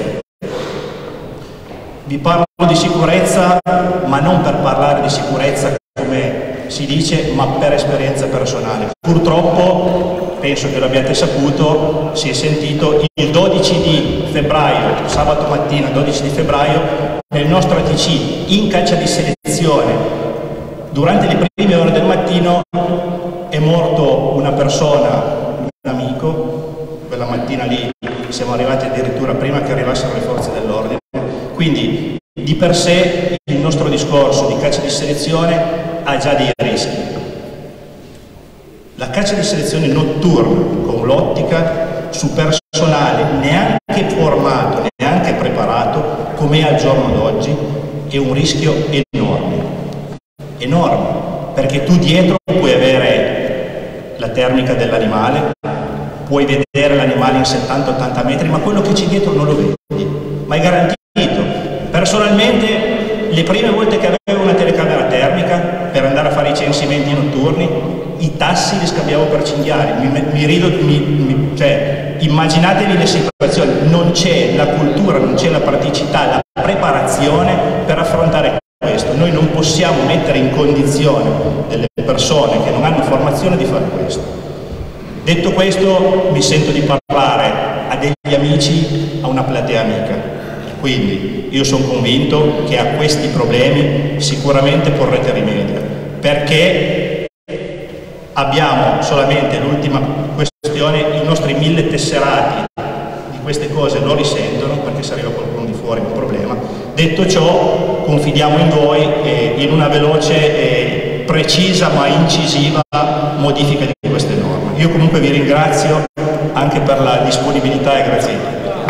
Vi parlo di sicurezza, ma non per parlare di sicurezza come si dice, ma per esperienza personale. Purtroppo, penso che l'abbiate saputo, si è sentito il 12 di febbraio, sabato mattina 12 di febbraio, nel nostro ATC in caccia di selezione, durante le prime ore del mattino è morto una persona, un amico. Quella mattina lì siamo arrivati addirittura prima che arrivassero le forze dell'ordine. Quindi di per sé il nostro discorso di caccia di selezione ha già dei rischi. La caccia di selezione notturna con l'ottica su personale neanche formato, neanche preparato, come è al giorno d'oggi, è un rischio enorme, perché tu dietro puoi avere la termica dell'animale, puoi vedere l'animale in 70-80 metri, ma quello che c'è dietro non lo vedi, ma è garantito. Personalmente, le prime volte che avevo una telecamera termica per andare a fare i censimenti notturni, i tassi li scambiavo per cinghiali. Cioè, immaginatevi le situazioni, non c'è la cultura, non c'è la praticità, la preparazione per affrontare questo. Noi non possiamo mettere in condizione delle persone che non hanno formazione di fare questo. Detto questo, mi sento di parlare a degli amici, a una platea amica. Quindi io sono convinto che a questi problemi sicuramente porrete rimedio, perché abbiamo solamente l'ultima questione, i nostri 1000 tesserati di queste cose lo risentono, perché se arriva qualcuno di fuori è un problema. Detto ciò, confidiamo in voi e in una veloce, precisa ma incisiva modifica di queste norme. Io comunque vi ringrazio anche per la disponibilità e grazie.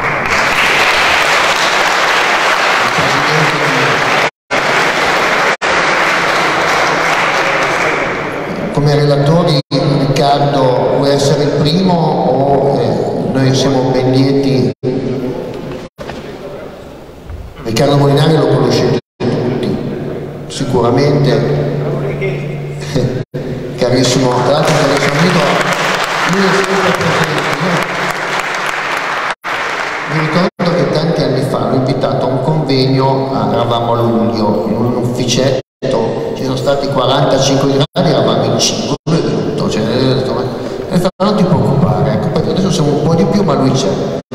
Come relatori, Riccardo, vuoi essere il primo o noi siamo ben lieti? Riccardo Molinari lo conoscete tutti, sicuramente, carissimo, tra l'altro carissimo amico, lui è sempre presente. Mi ricordo che tanti anni fa l'ho invitato a un convegno, eravamo a luglio, in un ufficetto, ci sono stati 45 gradi, eravamo in 5, lui è venuto, cioè, non ti preoccupare, ecco, perché adesso siamo un po' di più, ma lui c'è.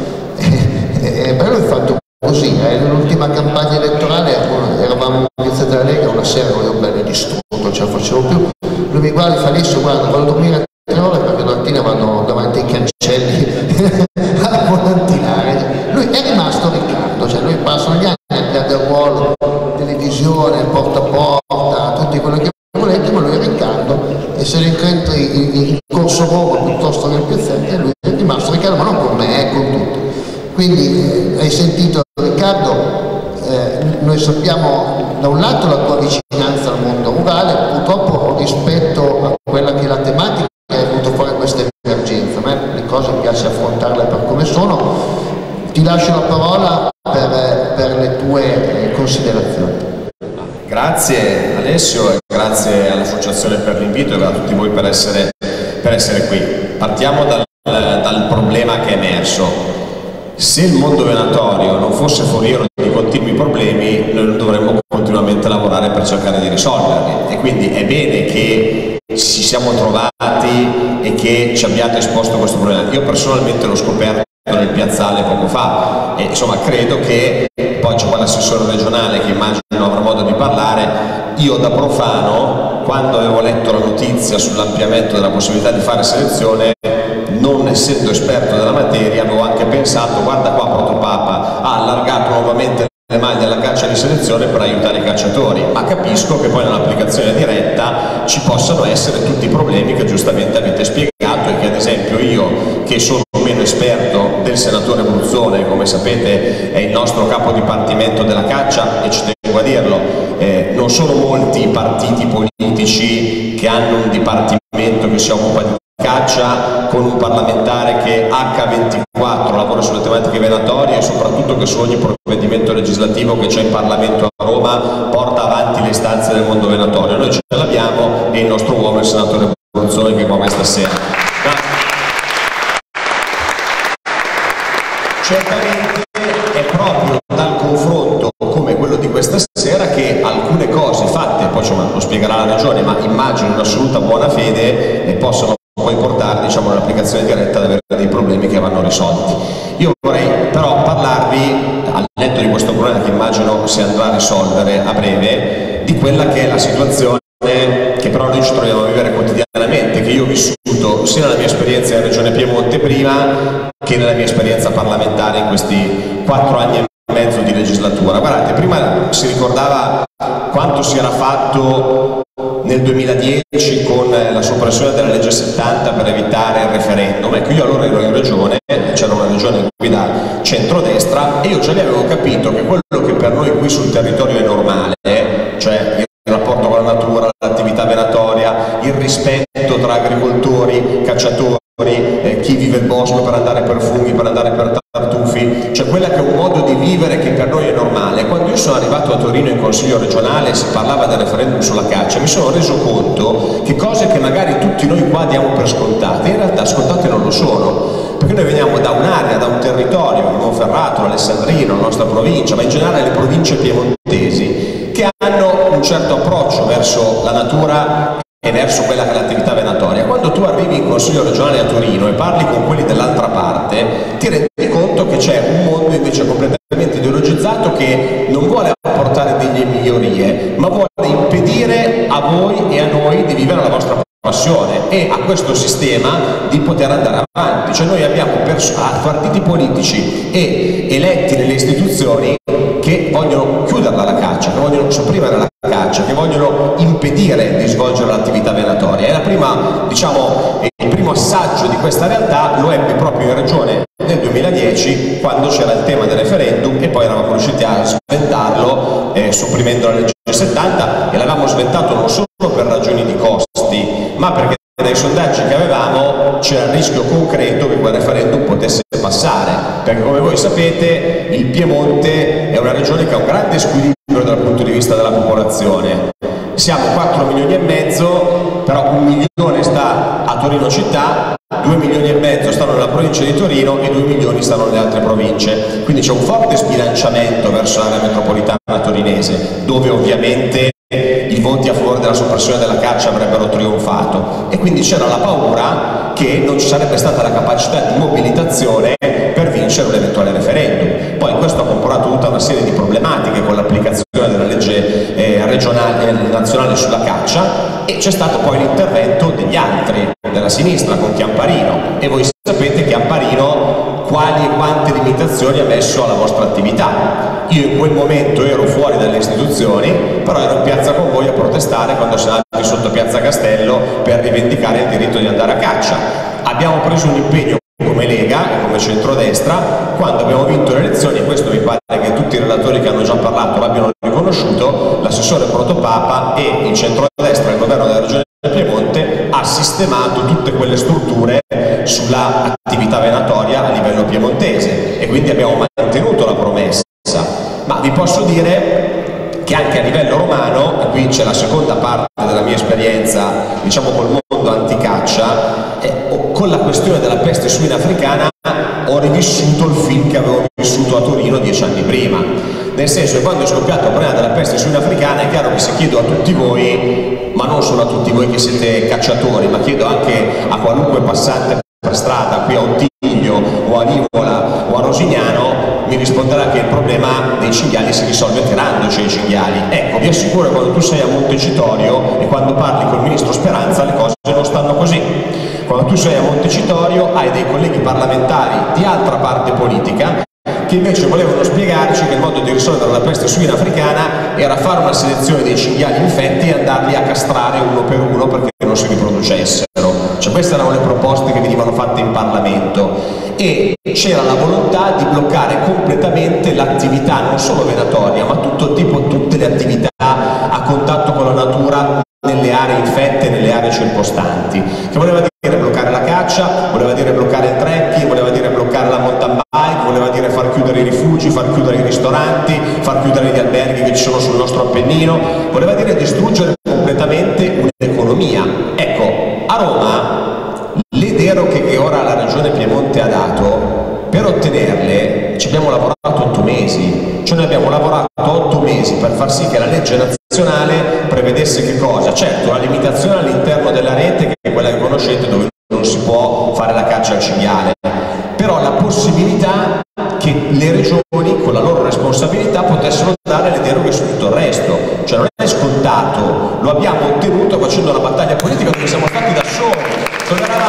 E bello è fatto così, nell'ultima campagna elettorale eravamo in piazza della Lega, una sera ero bello distrutto, ce la facevo più, lui mi guarda e fa: Alessio, guarda, vado a dormire a 3 ore perché domattina vanno davanti ai cancelli a volantinare. Lui è rimasto Riccardo, cioè lui passano gli anni al ruolo, televisione, porta a porta, tutti quello che volete, ma lui è Riccardo, e se lo incontri in Corso Roma piuttosto che nel piazzetta, lui è rimasto Riccardo, ma non con me, con tutti. Quindi hai sentito, Riccardo, noi sappiamo da un lato la tua vicinanza al mondo rurale, purtroppo rispetto a quella che è la tematica è venuto fuori questa emergenza. A me le cose piace affrontarle per come sono. Ti lascio la parola per le tue considerazioni. Grazie Alessio e grazie all'associazione per l'invito e a tutti voi per essere qui. Partiamo dal problema che è emerso. Se il mondo venatorio non fosse foriero di continui problemi, noi dovremmo continuamente lavorare per cercare di risolverli, e quindi è bene che ci siamo trovati e che ci abbiate esposto questo problema. Io personalmente l'ho scoperto nel piazzale poco fa e insomma credo che poi c'è quell'assessore regionale che immagino avrà modo di parlare. Io da profano, quando avevo letto la notizia sull'ampliamento della possibilità di fare selezione, non essendo esperto della materia, avevo anche pensato: guarda qua, Protopapa ha allargato nuovamente le maglie alla caccia di selezione per aiutare i cacciatori, ma capisco che poi nell'applicazione diretta ci possano essere tutti i problemi che giustamente avete spiegato e che ad esempio io, che sono meno esperto del senatore Bruzzone, come sapete è il nostro capo dipartimento della caccia e ci tengo a dirlo, non sono molti i partiti politici che hanno un dipartimento che si occupa di caccia con un parlamentare che H24 lavora sulle tematiche venatorie e soprattutto che su ogni provvedimento legislativo che c'è in Parlamento a Roma porta avanti le istanze del mondo venatorio. Noi ce l'abbiamo e il nostro uomo è il senatore Bruzzone che è qua stasera. Certamente è proprio dal confronto come quello di questa sera che alcune cose fatte, poi lo spiegherà la Regione, ma immagino in assoluta buona fede, possono poi portare nell'applicazione diretta ad avere dei problemi che vanno risolti. Io vorrei però parlarvi, al netto di questo problema che immagino si andrà a risolvere a breve, di quella che è la situazione che però noi ci troviamo a vivere quotidianamente, che io ho vissuto sia nella mia esperienza in Regione Piemonte prima che nella mia esperienza parlamentare in questi 4 anni e mezzo di legislatura. Guardate, prima si ricordava quanto si era fatto nel 2010 con la soppressione della legge 70 per evitare il referendum. Ecco, io allora ero in regione, c'era una regione guida centrodestra e io già ne avevo capito che quello che per noi qui sul territorio è normale, cioè il rapporto con la natura, l'attività venatoria, il rispetto tra agricoltori, cacciatori, chi vive il bosco per andare per funghi, per andare per tartufi, cioè quella che è un modo di vivere che per noi è normale. Quando io sono arrivato a Torino in Consiglio regionale e si parlava del referendum sulla caccia, mi sono reso conto che cose che magari tutti noi qua diamo per scontate, in realtà scontate non lo sono, perché noi veniamo da un'area, da un territorio, il Monferrato, l'Alessandrino, la nostra provincia, ma in generale le province piemontesi, che che hanno un certo approccio verso la natura e verso quella che è l'attività venatoria. Quando tu arrivi in Consiglio regionale a Torino e parli con quelli dell'altra parte, ti rendi conto che c'è un mondo invece completamente ideologizzato che non vuole apportare delle migliorie, ma vuole impedire a voi e a noi di vivere la vostra passione e a questo sistema di poter andare avanti. Cioè noi abbiamo partiti politici e eletti nelle istituzioni che vogliono chiuderla la caccia, che vogliono sopprimere la caccia, che vogliono impedire di svolgere l'attività venatoria. E la prima, diciamo, il primo assaggio di questa realtà lo ebbe proprio in Regione nel 2010, quando c'era il tema del referendum, e poi eravamo riusciti a sventarlo sopprimendo la legge 70, e l'avevamo sventato non solo per ragioni di costi, ma perché dai sondaggi che avevamo c'era il rischio concreto che quel referendum potesse passare, perché come voi sapete il Piemonte è una regione che ha un grande squilibrio dal punto di vista della popolazione. Siamo 4 milioni e mezzo, però 1 milione sta a Torino città, 2 milioni e mezzo stanno nella provincia di Torino e 2 milioni stanno nelle altre province. Quindi c'è un forte sbilanciamento verso l'area metropolitana torinese, dove ovviamente i voti a favore della soppressione della caccia avrebbero trionfato, e quindi c'era la paura che non ci sarebbe stata la capacità di mobilitazione per vincere un eventuale referendum. Poi questo ha comportato tutta una serie di problematiche con l'applicazione della legge regionale e nazionale sulla caccia, e c'è stato poi l'intervento degli altri, della sinistra, con Chiamparino, e voi sapete Chiamparino quali e quante limitazioni ha messo alla vostra attività. Io in quel momento ero fuori dalle istituzioni, però ero in piazza con voi a protestare quando siamo andati sotto Piazza Castello per rivendicare il diritto di andare a caccia. Abbiamo preso un impegno come Lega e come centrodestra quando abbiamo vinto le elezioni, e questo mi pare che tutti i relatori che hanno già parlato l'abbiano riconosciuto. L'assessore Protopapa e il centrodestra e il governo della regione del Piemonte ha sistemato tutte quelle strutture sulla attività venatoria a livello piemontese, e quindi abbiamo mantenuto la promessa. Ma vi posso dire che anche a livello romano, e qui c'è la seconda parte della mia esperienza, diciamo, col mondo anticaccia, con la questione della peste suina africana ho rivissuto il film che avevo vissuto a Torino 10 anni prima. Nel senso che quando è scoppiato il problema della peste suina africana, è chiaro che se chiedo a tutti voi, ma non solo a tutti voi che siete cacciatori, ma chiedo anche a qualunque passante per strada qui a Ottiglio o a Nivola o a Rosignano, mi risponderà che il problema dei cinghiali si risolve tirandoci i cinghiali. Ecco, vi assicuro che quando tu sei a Montecitorio e quando parli col ministro Speranza le cose non stanno così. Quando tu sei a Montecitorio hai dei colleghi parlamentari di altra parte politica che invece volevano spiegarci che il modo di risolvere la peste suina africana era fare una selezione dei cinghiali infetti e andarli a castrare uno per uno perché non si riproducessero. Cioè, queste erano le proposte che venivano fatte in Parlamento, e c'era la volontà di bloccare completamente l'attività non solo venatoria, ma tutte le attività a contatto con la natura nelle aree infette e nelle aree circostanti, che voleva dire bloccare la caccia, voleva dire bloccare il trekking, voleva dire bloccare la mountain bike, voleva dire far chiudere i rifugi, far chiudere i ristoranti, far chiudere gli alberghi che ci sono sul nostro Appennino, voleva dire distruggere completamente un'economia. Ecco, a Roma le deroghe che ora la Regione Piemonte ha dato, per ottenerle ci abbiamo lavorato 8 mesi, cioè noi abbiamo lavorato 8 mesi per far sì che la legge nazionale prevedesse che cosa? Certo, la limitazione all'interno della rete, che è quella che conoscete, dove non si può fare la caccia al cinghiale, però la possibilità che le regioni con la loro responsabilità potessero dare le deroghe su tutto il resto. Cioè non è scontato, lo abbiamo ottenuto facendo una battaglia politica dove siamo stati da soli, dove eravamo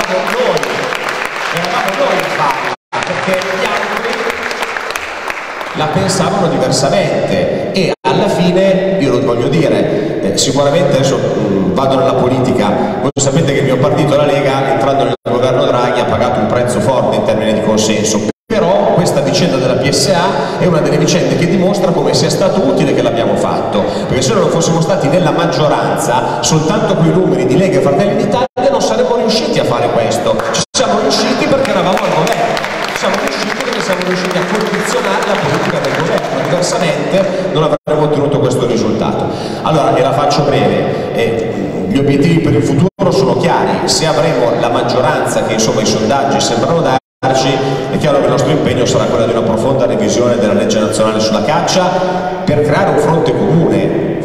noi a farla, perché gli altri la pensavano diversamente. E alla fine, io lo voglio dire, sicuramente adesso vado nella politica, voi sapete che il mio partito, la Lega, entrando nel governo Draghi ha pagato un prezzo forte in termini di consenso, però questa vicenda della PSA è una delle vicende che dimostra come sia stato utile che l'abbiamo fatto, perché se non fossimo stati nella maggioranza, soltanto con i numeri di Lega e Fratelli d'Italia non saremmo riusciti a fare questo. Ci siamo riusciti perché eravamo al governo, ci siamo riusciti perché siamo riusciti a condizionare la politica del governo, diversamente non avremmo ottenuto questo risultato. Allora, e la faccio breve, gli obiettivi per il futuro sono chiari. Se avremo la maggioranza che insomma i sondaggi sembrano darci, è chiaro che il nostro impegno sarà quello di una profonda revisione della legge nazionale sulla caccia per creare un fronte comune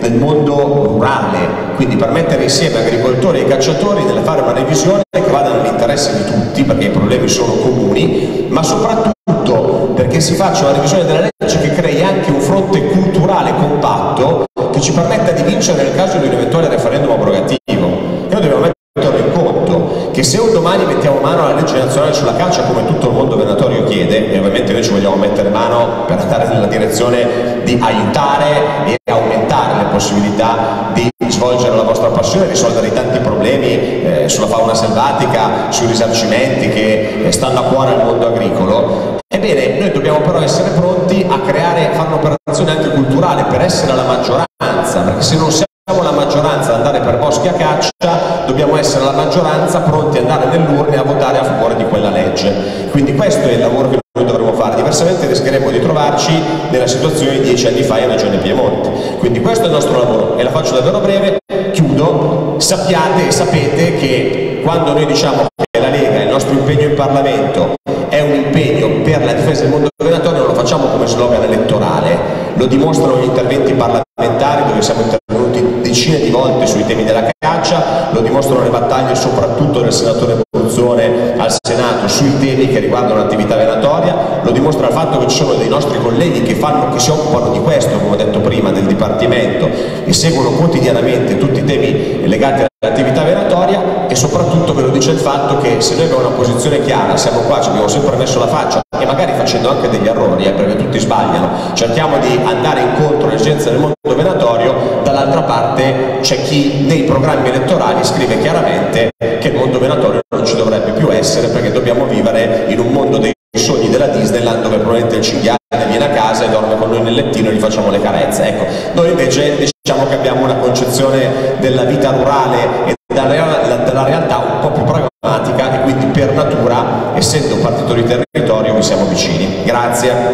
nel mondo rurale, quindi per mettere insieme agricoltori e cacciatori nel fare una revisione che vada nell'interesse di tutti, perché i problemi sono comuni, ma soprattutto perché si faccia una revisione della legge che crei anche un fronte culturale compatto che ci permetta di vincere nel caso di un eventuale referendum abrogativo. E noi dobbiamo mettere in conto che se un domani mettiamo mano alla legge nazionale sulla caccia, come tutto il mondo venatorio chiede, e ovviamente noi ci vogliamo mettere mano per andare nella direzione di aiutare e aumentare le possibilità di svolgere la vostra passione, risolvere i tanti problemi sulla fauna selvatica, sui risarcimenti che stanno a cuore al mondo agricolo, ebbene noi dobbiamo però essere pronti a fare un'operazione anche culturale per essere la maggioranza, perché se non siamo la maggioranza ad andare per boschi a caccia, dobbiamo essere la maggioranza pronti ad andare nell'urne e a votare a favore di quella legge. Quindi questo è il lavoro che noi dovremo fare, diversamente rischieremo di trovarci nella situazione di 10 anni fa in Regione Piemonte. Quindi questo è il nostro lavoro e la faccio davvero breve, chiudo. Sappiate e sapete che quando noi diciamo che la Lega, il nostro impegno in Parlamento è un impegno per la difesa del mondo venatorio, non lo facciamo come slogan elettorale, lo dimostrano gli interventi parlamentari dove siamo intervenuti decine di volte sui temi della caccia, lo dimostrano le battaglie soprattutto del senatore Bozzone al Senato sui temi che riguardano l'attività venatoria, lo dimostra il fatto che ci sono dei nostri colleghi che si occupano di questo, come ho detto prima, del Dipartimento, e seguono quotidianamente tutti i temi legati all'attività venatoria, e soprattutto ve lo dice il fatto che se noi abbiamo una posizione chiara, siamo qua, ci abbiamo sempre messo la faccia e magari facendo anche degli errori, perché tutti sbagliano, cerchiamo di andare incontro alle esigenze del mondo venatorio, dall'altra parte c'è chi nei programmi elettorali scrive chiaramente che il mondo venatorio non ci dovrebbe più essere perché dobbiamo vivere in un mondo dei sogni della Disneyland dove probabilmente il cinghiale viene a casa e dorme con noi nel lettino e gli facciamo le carezze. Ecco, noi invece diciamo che abbiamo una concezione della vita rurale e della realtà un po' più pragmatica e quindi per natura, essendo un partito di territorio, vi siamo vicini. Grazie.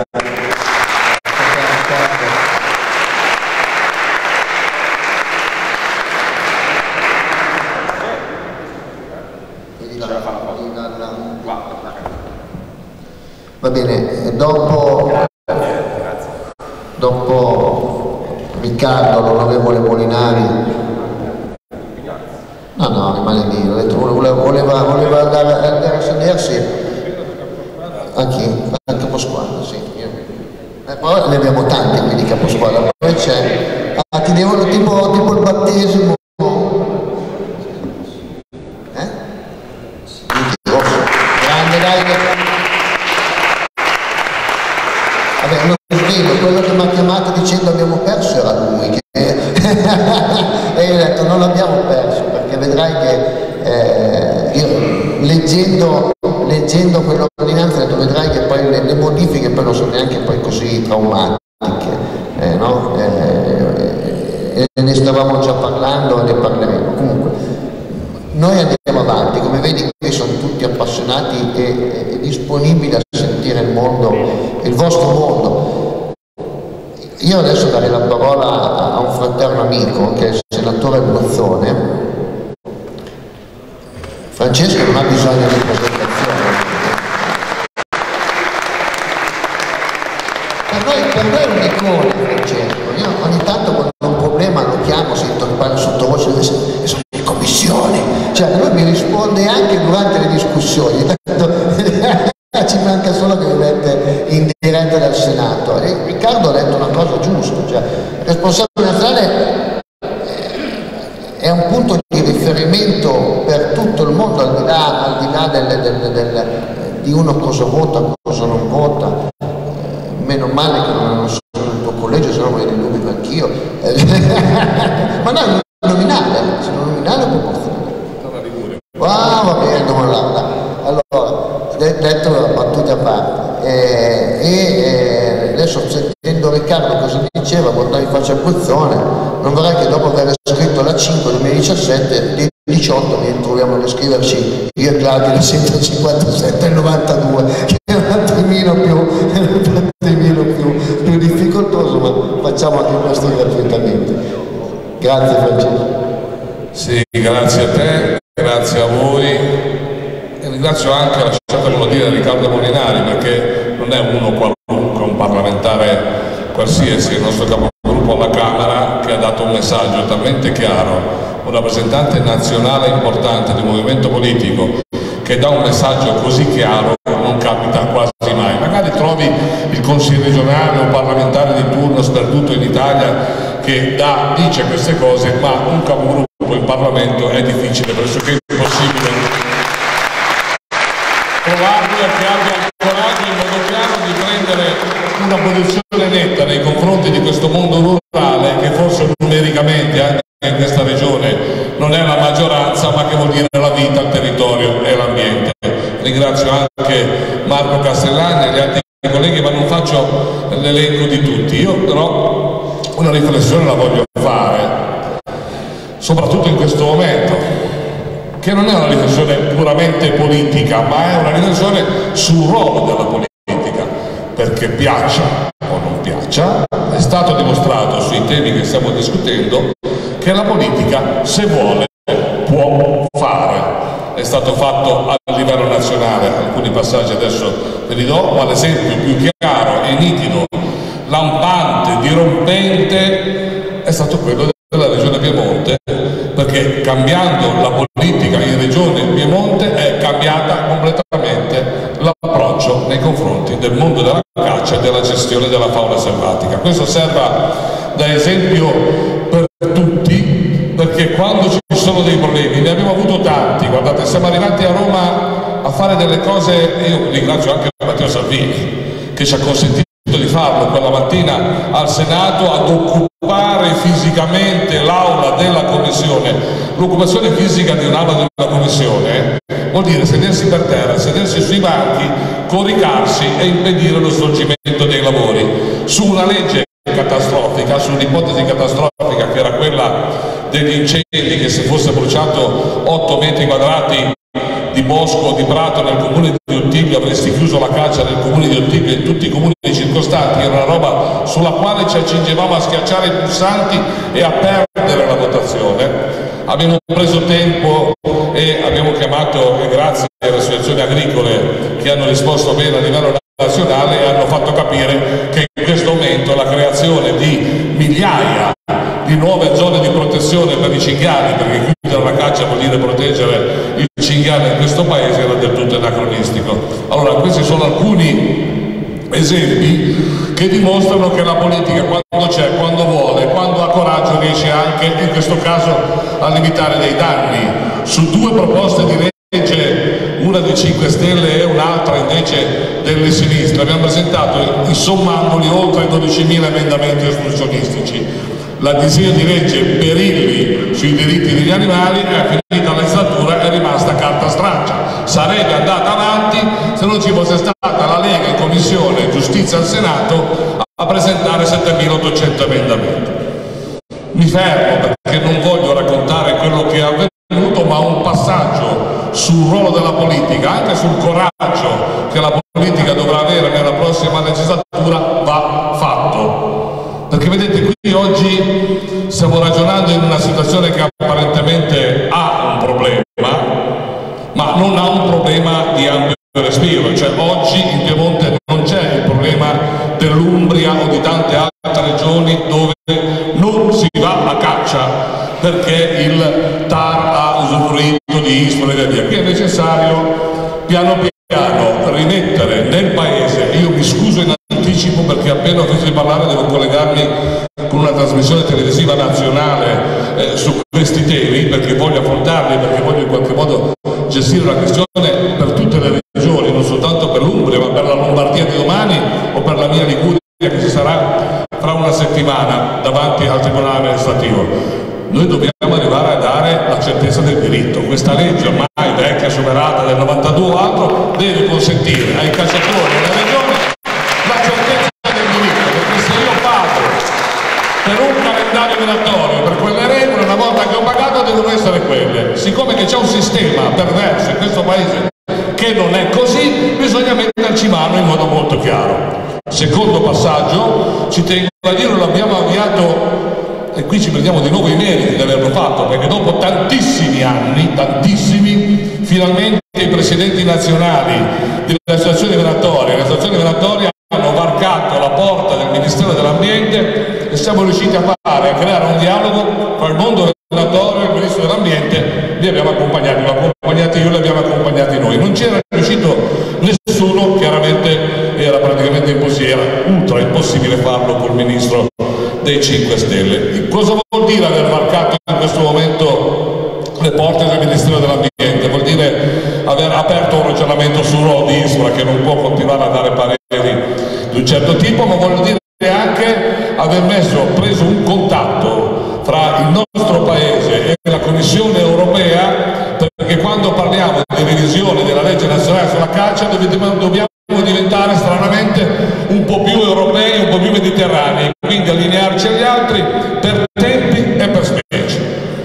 Va bene, dopo Riccardo, l'onorevole Molinari, no, rimane lì, ho detto, voleva andare a sedersi a chi? Al caposquadra, sì. Poi ne abbiamo tanti qui di caposquadra, poi c'è, ti devono tipo il battesimo, grande, dai. Vabbè, non svedo, quello che mi ha chiamato dicendo abbiamo perso era lui, e io ho detto non l'abbiamo perso, perché vedrai che io leggendo quell'ordinanza ho detto vedrai che poi le modifiche poi non sono neanche poi così traumatiche, no? Ne stavamo già parlando e ne parleremo. Comunque noi andiamo avanti, come vedi qui sono tutti appassionati e disponibili a sentire il mondo, il vostro mondo. Io adesso darei la parola a un fraterno amico che è il senatore Bozzone. Francesco non ha bisogno di presentazione. Per noi è un'icona Francesco. Io ogni tanto quando ho un problema lo chiamo, sento che parla sottovoce e sono in commissione. Cioè lui mi risponde anche durante le discussioni. Ci manca solo che mi mette in diretta dal Senato. E Riccardo ha detto una cosa giusta, cioè il responsabile nazionale è un punto di riferimento per tutto il mondo, al di là di uno cosa vota, cosa non vota. Meno male che non sono il tuo collegio, se no me ne dubito anch'io. Ma no, è nominale, sono nominale o proporzionale? Va bene, allora, detto battute a parte, adesso sentendo Riccardo cosa diceva, portare in faccia a Bozzone, non vorrei che dopo aver scritto la 5 2017, del 18 mi troviamo a scriverci io e Claudio del 157 e il 92, che è un attimino più difficoltoso, ma facciamo anche questo gratuitamente. Grazie Francesco. Sì, grazie a te, grazie a voi e ringrazio anche, lasciatemelo dire, Riccardo Molinari, perché non è uno qualunque, un parlamentare qualsiasi, il nostro capogruppo alla Camera, che ha dato un messaggio talmente chiaro, un rappresentante nazionale importante di un movimento politico che dà un messaggio così chiaro non capita quasi mai. Magari trovi il consiglio regionale o parlamentare di turno sperduto in Italia che dice queste cose, ma un capogruppo in Parlamento è difficile, pressoché impossibile trovarlo e che abbia il coraggio in modo chiaro di prendere una posizione netta nei confronti di questo mondo rurale che forse numericamente anche in questa regione non è la maggioranza, ma che vuol dire la vita, il territorio e l'ambiente. Ringrazio anche Marco Castellani e gli altri colleghi, ma non faccio l'elenco di tutti. Io però una riflessione la voglio fare, soprattutto in questo momento, che non è una riflessione puramente politica, ma è una riflessione sul ruolo della politica, perché piaccia o non piaccia, è stato dimostrato sui temi che stiamo discutendo che la politica, se vuole, può fare. È stato fatto a livello nazionale, alcuni passaggi adesso ve li do, ma l'esempio più chiaro e nitido, lampante, dirompente, è stato quello della Regione Piemonte, perché cambiando la politica in Regione Piemonte è cambiata completamente l'approccio nei confronti del mondo della caccia e della gestione della fauna selvatica. Questo serve da esempio per tutti, perché quando ci sono dei problemi, ne abbiamo avuto tanti, guardate, siamo arrivati a Roma a fare delle cose, io ringrazio anche Matteo Salvini che ci ha consentito di farlo quella mattina al Senato, ad occupare fisicamente l'aula della Commissione. L'occupazione fisica di un'aula della Commissione vuol dire sedersi per terra, sedersi sui banchi, coricarsi e impedire lo svolgimento dei lavori su una legge catastrofica, su un'ipotesi catastrofica che era quella degli incendi, che se fosse bruciato 8 metri quadrati di bosco o di prato nel comune di Ottiglio avresti chiuso la caccia nel comune di Ottiglio e in tutti i comuni circostanti. Era una roba sulla quale ci accingevamo a schiacciare i pulsanti e a perdere la votazione. Abbiamo preso tempo e abbiamo chiamato, e grazie alle associazioni agricole che hanno risposto bene a livello nazionale e hanno fatto capire che in questo momento la creazione di migliaia di nuove zone di protezione per i cinghiali, perché chiudere la caccia vuol dire proteggere il cinghiale in questo paese, era del tutto anacronistico. Allora, questi sono alcuni esempi che dimostrano che la politica, quando c'è, quando vuole, quando ha coraggio, riesce anche in questo caso a limitare dei danni. Su 2 proposte di legge, una di 5 Stelle e un'altra invece delle sinistre, abbiamo presentato in sommandoli oltre 12.000 emendamenti ostruzionistici. La disegno di legge Perilli sui diritti degli animali è finita la legislatura, è rimasta carta straccia. Sarebbe andata avanti se non ci fosse stata la Lega in Commissione Giustizia al Senato a presentare 7.800 emendamenti. Mi fermo perché non voglio raccontare quello che è avvenuto, ma un passaggio sul ruolo della politica, anche sul coraggio che la politica dovrà avere nella prossima legislatura, va fatto. Perché vedete, qui oggi stiamo ragionando in una situazione che apparentemente ha un problema, ma non ha un problema di ampio respiro. Cioè oggi in Piemonte non c'è il problema dell'Umbria o di tante altre regioni dove non si va a caccia perché il TAR ha usufruito di isole e via. Qui è necessario piano piano rimettere nel paese, io mi scuso in anticipo perché appena ho finito di parlare devo collegarmi con una trasmissione televisiva nazionale su questi temi, perché voglio affrontarli, perché voglio in qualche modo gestire la questione per tutte le regioni, non soltanto per l'Umbria, ma per la Lombardia di domani o per la mia Liguria che ci sarà fra una settimana davanti al Tribunale amministrativo. Noi dobbiamo arrivare a dare la certezza del diritto. Questa legge ormai vecchia, superata del 92 o altro, deve consentire ai cacciatori e alle regioni la certezza del diritto, perché se io pago per un calendario migratorio, per quelle regole, una volta che ho pagato devono essere quelle. Siccome che c'è un sistema perverso in questo paese che non è così, bisogna metterci mano in modo molto chiaro. Secondo passaggio, ci tengo a dire, lo abbiamo avviato e qui ci prendiamo di nuovo i meriti di averlo fatto, perché dopo tantissimi anni, tantissimi, finalmente i presidenti nazionali delle associazioni venatorie hanno varcato la porta del Ministero dell'Ambiente e siamo riusciti a creare un dialogo tra il mondo regolatorio e il Ministro dell'Ambiente. Li abbiamo accompagnati, io, li abbiamo accompagnati noi. Non c'era riuscito nessuno, chiaramente era praticamente impossibile, era ultra impossibile farlo col Ministro dei 5 Stelle. Cosa vuol dire aver varcato in questo momento le porte del Ministero dell'Ambiente? Vuol dire aver aperto un ragionamento su Road Ispra, che non può continuare a dare pareri di un certo tipo, ma vuol dire anche aver preso un contatto fra il nostro Paese e la Commissione europea, perché quando parliamo di revisione della legge nazionale sulla caccia dobbiamo diventare stranamente un po' più europei, un po' più mediterranei, quindi allinearci agli altri per tempi e per specie.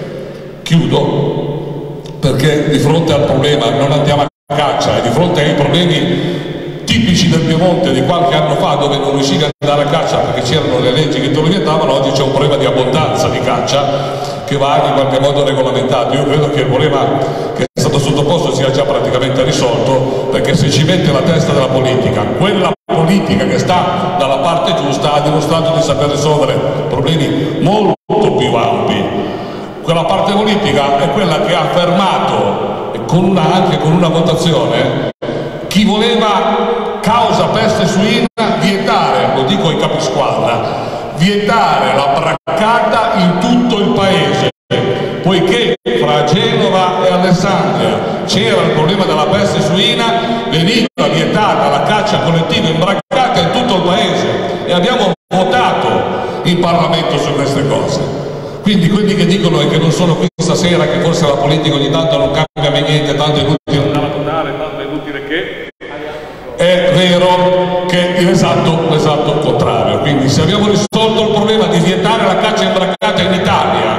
Chiudo, perché di fronte al problema non andiamo a caccia e di fronte ai problemi tipici del Piemonte di qualche anno fa, dove non riuscivi ad andare a caccia perché c'erano le leggi che te lo vietavano, oggi c'è un problema di abbondanza di caccia che va in qualche modo regolamentato. Io credo che il problema che è stato sottoposto sia già praticamente risolto, perché se ci mette la testa della politica, quella politica che sta dalla parte giusta ha dimostrato di saper risolvere problemi molto più ampi. Quella parte politica è quella che ha fermato, anche con una votazione, chi voleva, causa peste suina, vietare, lo dico ai capisquadra, vietare la braccata in tutto il paese, poiché fra Genova e Alessandria c'era il problema della peste suina, veniva vietata la caccia collettiva in braccata in tutto il paese e abbiamo votato in Parlamento su queste cose. Quindi quelli che dicono che non sono qui stasera, che forse la politica ogni tanto non cambia mai niente, tanto è inutile andare a votare, tanto è inutile che... È vero che è l'esatto contrario. Quindi se abbiamo risolto il problema di vietare la caccia imbraccata in Italia,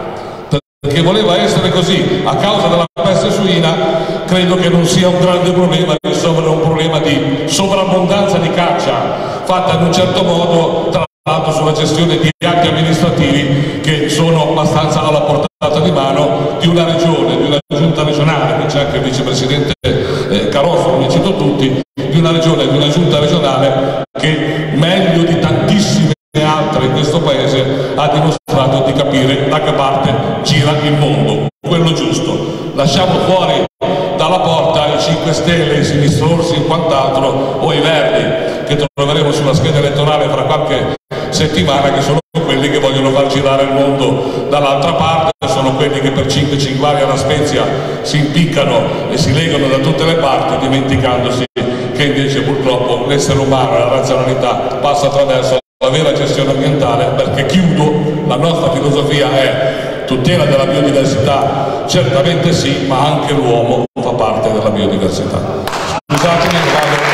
perché voleva essere così a causa della peste suina, credo che non sia un grande problema risolvere un problema di sovrabbondanza di caccia fatta in un certo modo, tra l'altro sulla gestione di atti amministrativi che sono abbastanza alla portata di mano di una regione, di una giunta regionale, qui c'è anche il vicepresidente Carosso, non li cito tutti, di una regione, di una giunta regionale che meglio di tantissime altre in questo paese ha dimostrato di capire da che parte gira il mondo, quello giusto. Lasciamo fuori dalla porta i 5 Stelle, i sinistrorsi e quant'altro, o i Verdi che troveremo sulla scheda elettorale fra qualche settimana, che sono quelli che vogliono far girare il mondo dall'altra parte, sono quelli che per 5 cinghiali alla Spezia si impiccano e si legano da tutte le parti, dimenticandosi che invece purtroppo l'essere umano e la razionalità passa attraverso la vera gestione ambientale, perché chiudo, la nostra filosofia è tutela della biodiversità, certamente sì, ma anche l'uomo fa parte della biodiversità. Scusatemi, vado.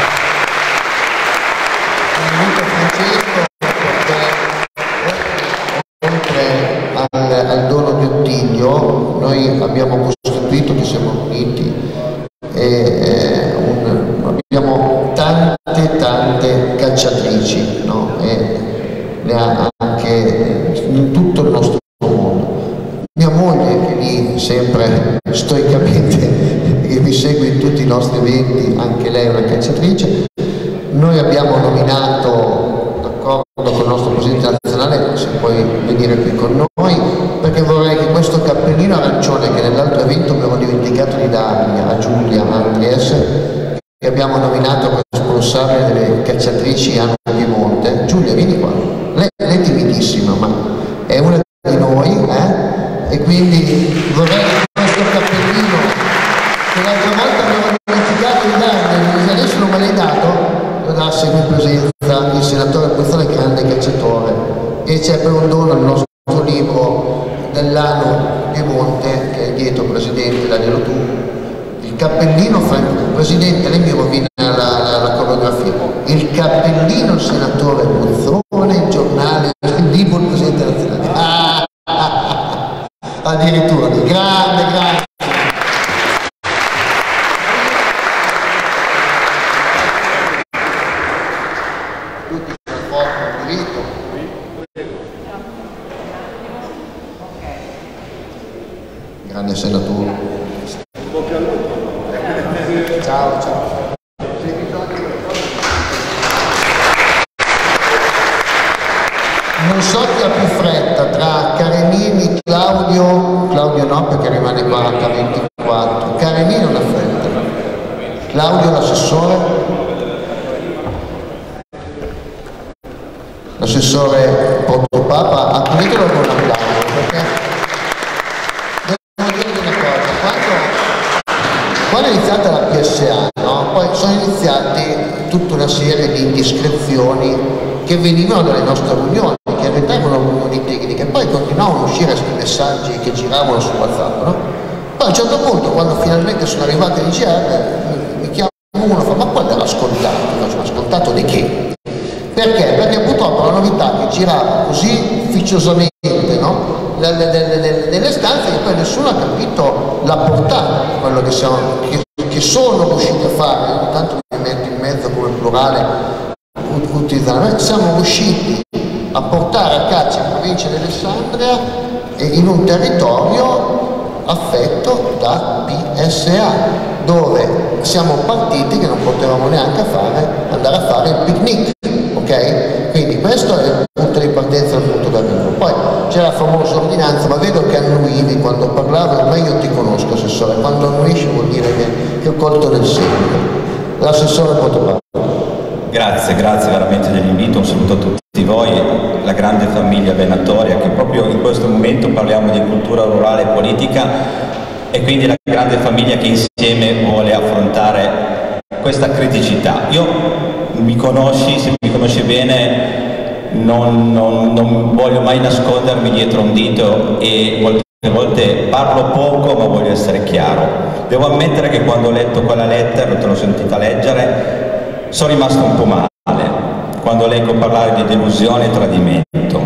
Oltre al dono di Ottilio, noi abbiamo costituito, che siamo uniti, abbiamo tante cacciatrici, no? E ne ha anche in tutto il nostro mondo. Mia moglie, che lì sempre stoicamente che mi segue in tutti i nostri eventi, anche lei è una cacciatrice. Noi abbiamo nominato, d'accordo con il nostro presidente nazionale, se puoi venire qui con noi, perché vorrei che questo cappellino arancione, che nell'altro evento mi avevo dimenticato di dargli a Giulia Andries, che abbiamo nominato responsabile delle cacciatrici a Piemonte. Giulia, vieni qua, lei è timidissima, ma è una di noi, e quindi vorrei che questo cappellino, che l'altra volta avevo dimenticato di dargli, adesso non me l'hai dato, lo dasse qui in presenza il senatore Puzzone, grande cacciatore, e c'è per un dono il nostro libro dell'anno Piemonte, che è dietro, presidente Danielo Tu, il cappellino, presidente, lei mi rovina la coreografia, il cappellino il senatore Puzzone, il giornale, il libro il presidente nazionale, addirittura, grande. Grande senatore. Ciao. che rimane 40-24. Caremino una fretta. Claudio l'assessore? L'assessore Portopapa, accoglietelo con un applauso, perché devo dirvi una cosa, quando è iniziata la PSA, no? Poi sono iniziate tutta una serie di indiscrezioni che venivano dalle nostre riunioni, che in realtà erano riunioni tecniche, poi continuavano a uscire questi messaggi che giravano su WhatsApp, no? Poi a un certo punto, quando finalmente sono arrivati in GR, mi chiama uno e fa: ma quando era ascoltato? Ma ascoltato di che? Perché? Perché purtroppo la novità che girava così ufficiosamente, no? Nelle stanze, che poi nessuno ha capito la portata di quello che sono riusciti a fare. Ogni tanto mi metto in mezzo come plurale utilizzare. Siamo riusciti a portare a Caccia in provincia di Alessandria in un territorio affetto da PSA, dove siamo partiti che non potevamo neanche andare a fare il picnic, ok? Quindi questo è il punto di partenza, il punto d'arrivo. Poi c'è la famosa ordinanza, ma vedo che annuivi quando parlavo, ormai io ti conosco, assessore, quando annuisci vuol dire che ho colto nel segno. L'assessore Portopapa. Grazie veramente dell'invito, un saluto a tutti voi, la grande famiglia venatoria, che proprio in questo momento parliamo di cultura rurale e politica, e quindi la grande famiglia che insieme vuole affrontare questa criticità. Io se mi conosci bene, non voglio mai nascondermi dietro un dito e molte volte parlo poco, ma voglio essere chiaro. Devo ammettere che quando ho letto quella lettera, te l'ho sentita leggere, sono rimasto un po' male quando leggo parlare di delusione e tradimento,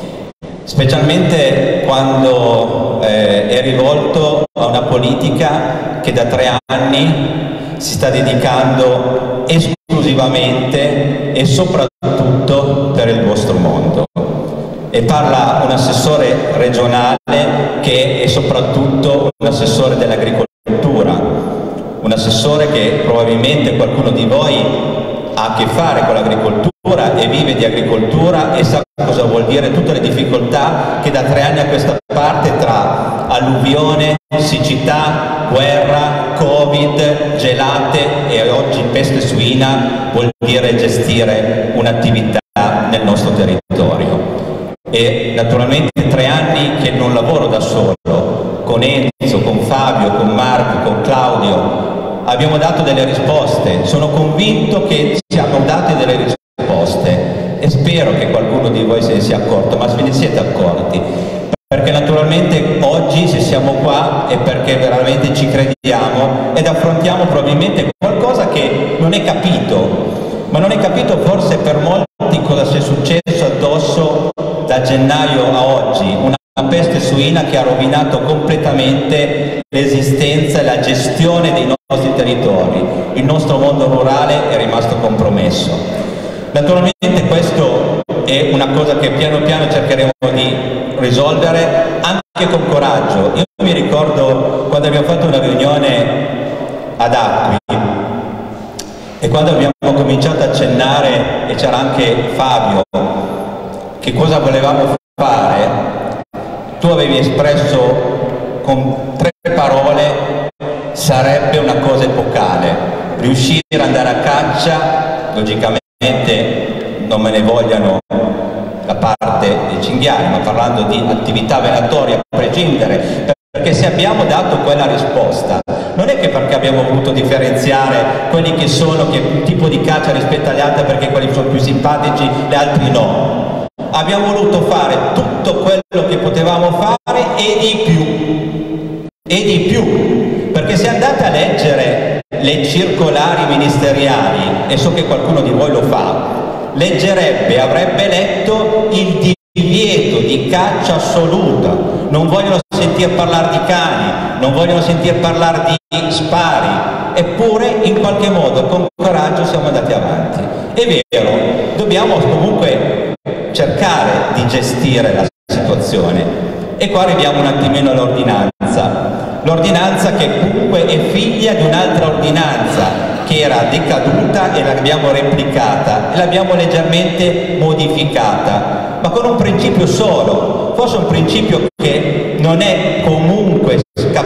specialmente quando è rivolto a una politica che da 3 anni si sta dedicando esclusivamente e soprattutto per il vostro mondo. E parla un assessore regionale che è soprattutto un assessore dell'agricoltura, un assessore che probabilmente qualcuno di voi ha a che fare con l'agricoltura e vive di agricoltura e sa cosa vuol dire tutte le difficoltà che da 3 anni a questa parte, tra alluvione, siccità, guerra, Covid, gelate e oggi peste suina, vuol dire gestire un'attività nel nostro territorio. E naturalmente 3 anni che non lavoro da solo, con Enzo, con Fabio, con Marco, con Claudio, abbiamo dato delle risposte. Sono convinto che siamo date delle risposte e spero che qualcuno di voi se ne sia accorto, ma ve ne siete accorti, perché naturalmente oggi se siamo qua è perché veramente ci crediamo ed affrontiamo probabilmente qualcosa che non è capito, ma non è capito forse per molti cosa sia successo addosso da gennaio a oggi, una peste suina che ha rovinato completamente l'esistenza e la gestione dei nostri territori. Il nostro mondo rurale è rimasto compromesso. Naturalmente questo è una cosa che piano piano cercheremo di risolvere anche con coraggio. Io mi ricordo quando abbiamo fatto una riunione ad Acqui e quando abbiamo cominciato a accennare, e c'era anche Fabio, che cosa volevamo fare, tu avevi espresso con 3 parole: sarebbe una cosa epocale, riuscire ad andare a caccia. Logicamente non me ne vogliano la parte dei cinghiali, ma parlando di attività venatoria a prescindere, perché se abbiamo dato quella risposta non è che perché abbiamo voluto differenziare quelli che sono, che un tipo di caccia rispetto agli altri perché quelli sono più simpatici, gli altri no. Abbiamo voluto fare tutto quello che potevamo fare e di più, perché se andate a leggere le circolari ministeriali, e so che qualcuno di voi lo fa, avrebbe letto il divieto di caccia assoluta. Non vogliono sentir parlare di cani, non vogliono sentir parlare di spari, eppure in qualche modo con coraggio siamo andati avanti. È vero, dobbiamo comunque cercare di gestire la situazione, e qua arriviamo un attimino all'ordinanza che comunque è figlia di un'altra ordinanza che era decaduta e l'abbiamo replicata e l'abbiamo leggermente modificata, ma con un principio solo, forse un principio che non è comunque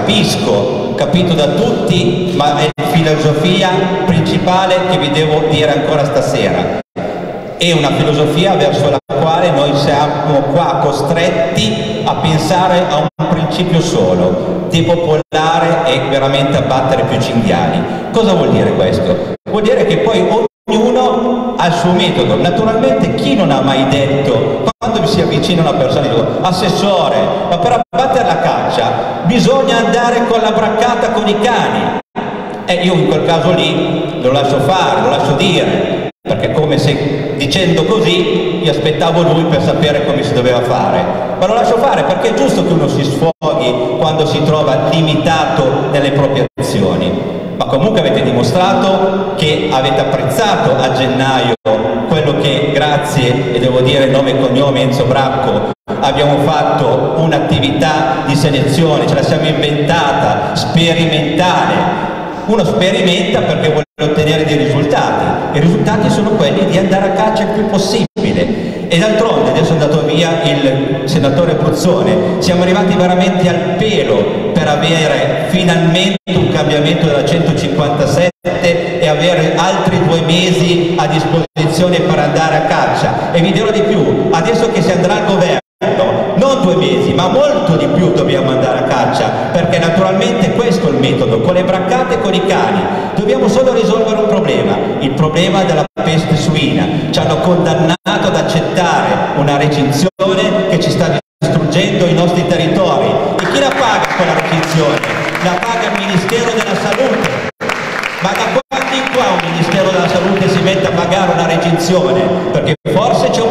capisco, ho capito da tutti, ma è la filosofia principale che vi devo dire ancora stasera. È una filosofia verso la quale noi siamo qua costretti a pensare a un principio solo: depopolare e veramente abbattere più cinghiali. Cosa vuol dire questo? Vuol dire che poi ognuno ha il suo metodo. Naturalmente chi non ha mai detto, quando vi si avvicina una persona e dice: assessore, ma per abbattere la caccia bisogna andare con la braccata con i cani. Io in quel caso lì lo lascio fare, lo lascio dire, perché come se dicendo così io aspettavo lui per sapere come si doveva fare, ma lo lascio fare perché è giusto che uno si sfoghi quando si trova limitato nelle proprie azioni. Ma comunque avete dimostrato che avete apprezzato a gennaio quello che, grazie, e devo dire nome e cognome Enzo Bracco, abbiamo fatto un'attività di selezione, ce la siamo inventata, sperimentale. Uno sperimenta perché vuole ottenere dei risultati. I risultati sono quelli di andare a caccia il più possibile. E d'altronde, adesso è andato via il senatore Puzzone, siamo arrivati veramente al pelo per avere finalmente un cambiamento della 157 e avere altri 2 mesi a disposizione per andare a caccia. E vi dirò di più, adesso che si andrà al governo, non 2 mesi, ma molto di più dobbiamo andare a caccia, perché naturalmente questo è il metodo, con le braccate e con i cani. Dobbiamo solo risolvere un problema, il problema della peste suina. Ci hanno condannato ad accettare una recinzione che ci sta distruggendo i nostri territori. E chi la paga quella recinzione? La paga il Ministero della Salute. Ma da quando in qua un Ministero della Salute si mette a pagare una recinzione? Perché forse c'è un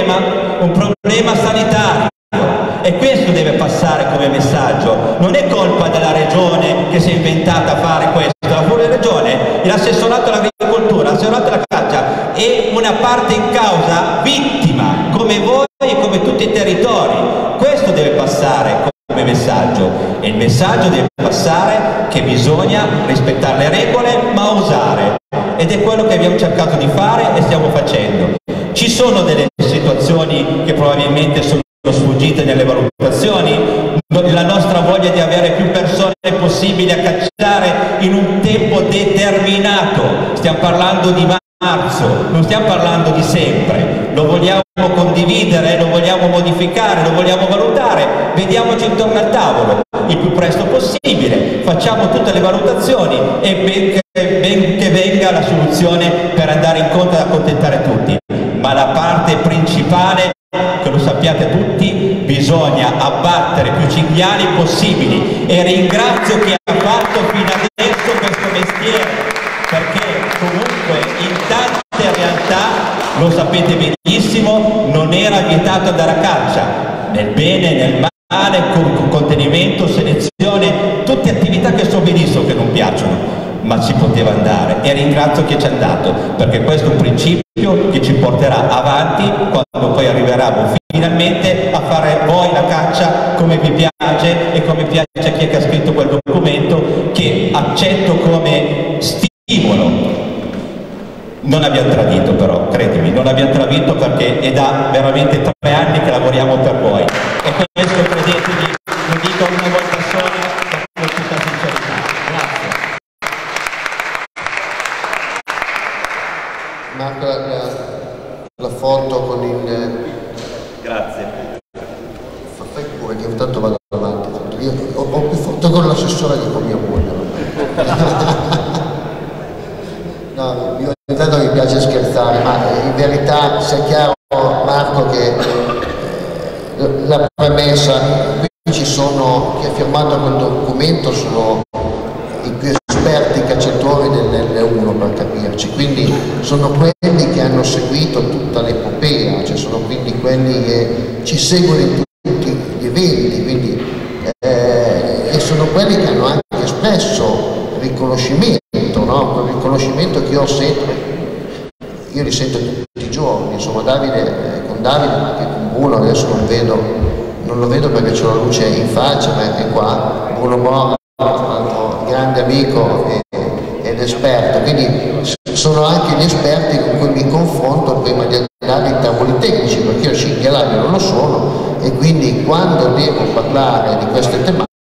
problema sanitario. E questo deve passare come messaggio. Non è colpa della regione che si è inventata a fare questo. La regione, l'assessorato all'agricoltura, l'assessorato alla caccia è una parte in causa vittima, come voi e come tutti i territori. Questo deve passare come messaggio. E il messaggio deve passare che bisogna rispettare le regole ma osare. Ed è quello che abbiamo cercato di fare e stiamo facendo. Ci sono delle situazioni che probabilmente sono sfuggite nelle valutazioni, la nostra voglia di avere più persone possibili a cacciare in un tempo determinato, stiamo parlando di marzo, non stiamo parlando di sempre, lo vogliamo condividere, lo vogliamo modificare, lo vogliamo valutare, vediamoci intorno al tavolo il più presto possibile, facciamo tutte le valutazioni e ben che venga la soluzione per andare incontro ad accontentare tutti, ma la parte principale, che lo sappiate tutti, bisogna abbattere più cinghiali possibili, e ringrazio chi ha fatto fino adesso questo mestiere, perché comunque in tante realtà, lo sapete benissimo, non era vietato andare a caccia, nel bene e nel male, con contenimento, selezione, tutte attività che so benissimo che non piacciono, ma si poteva andare, e ringrazio chi ci è andato, perché questo è un principio che ci porterà avanti quando poi arriveremo finalmente a fare voi la caccia come vi piace e come piace a chi ha scritto quel documento, che accetto come stimolo. Non abbiamo tradito però, credimi, non abbiamo tradito, perché è da veramente 3 anni che lavoriamo per voi, e questo, credetemi, lo dico una volta sola con tutta sincerità. Grazie. Marco, la foto con il... Grazie. Fai pure, che intanto vado avanti. Io ho più foto con l'assessore che con mia moglie. No, io intanto mi piace scherzare, ma in verità sia chiaro, Marco, che la premessa, qui ci sono, chi ha firmato quel documento sono i più esperti cacciatori dell'L1, per capirci, quindi sono quelli che hanno seguito tutta l'epopea, cioè sono quindi quelli che ci seguono in tutti gli eventi, quindi, e sono quelli che hanno anche espresso riconoscimento, no? Quel riconoscimento che io sento, io li sento tutti i giorni, insomma con Davide, ma anche con Bruno, adesso non lo vedo perché c'ho la luce in faccia, ma è qua, Bruno Mora, un altro grande amico ed esperto, quindi sono anche gli esperti con cui mi confronto prima di andare in tavoli tecnici, perché io cinghialaio non lo sono, e quindi quando devo parlare di queste tematiche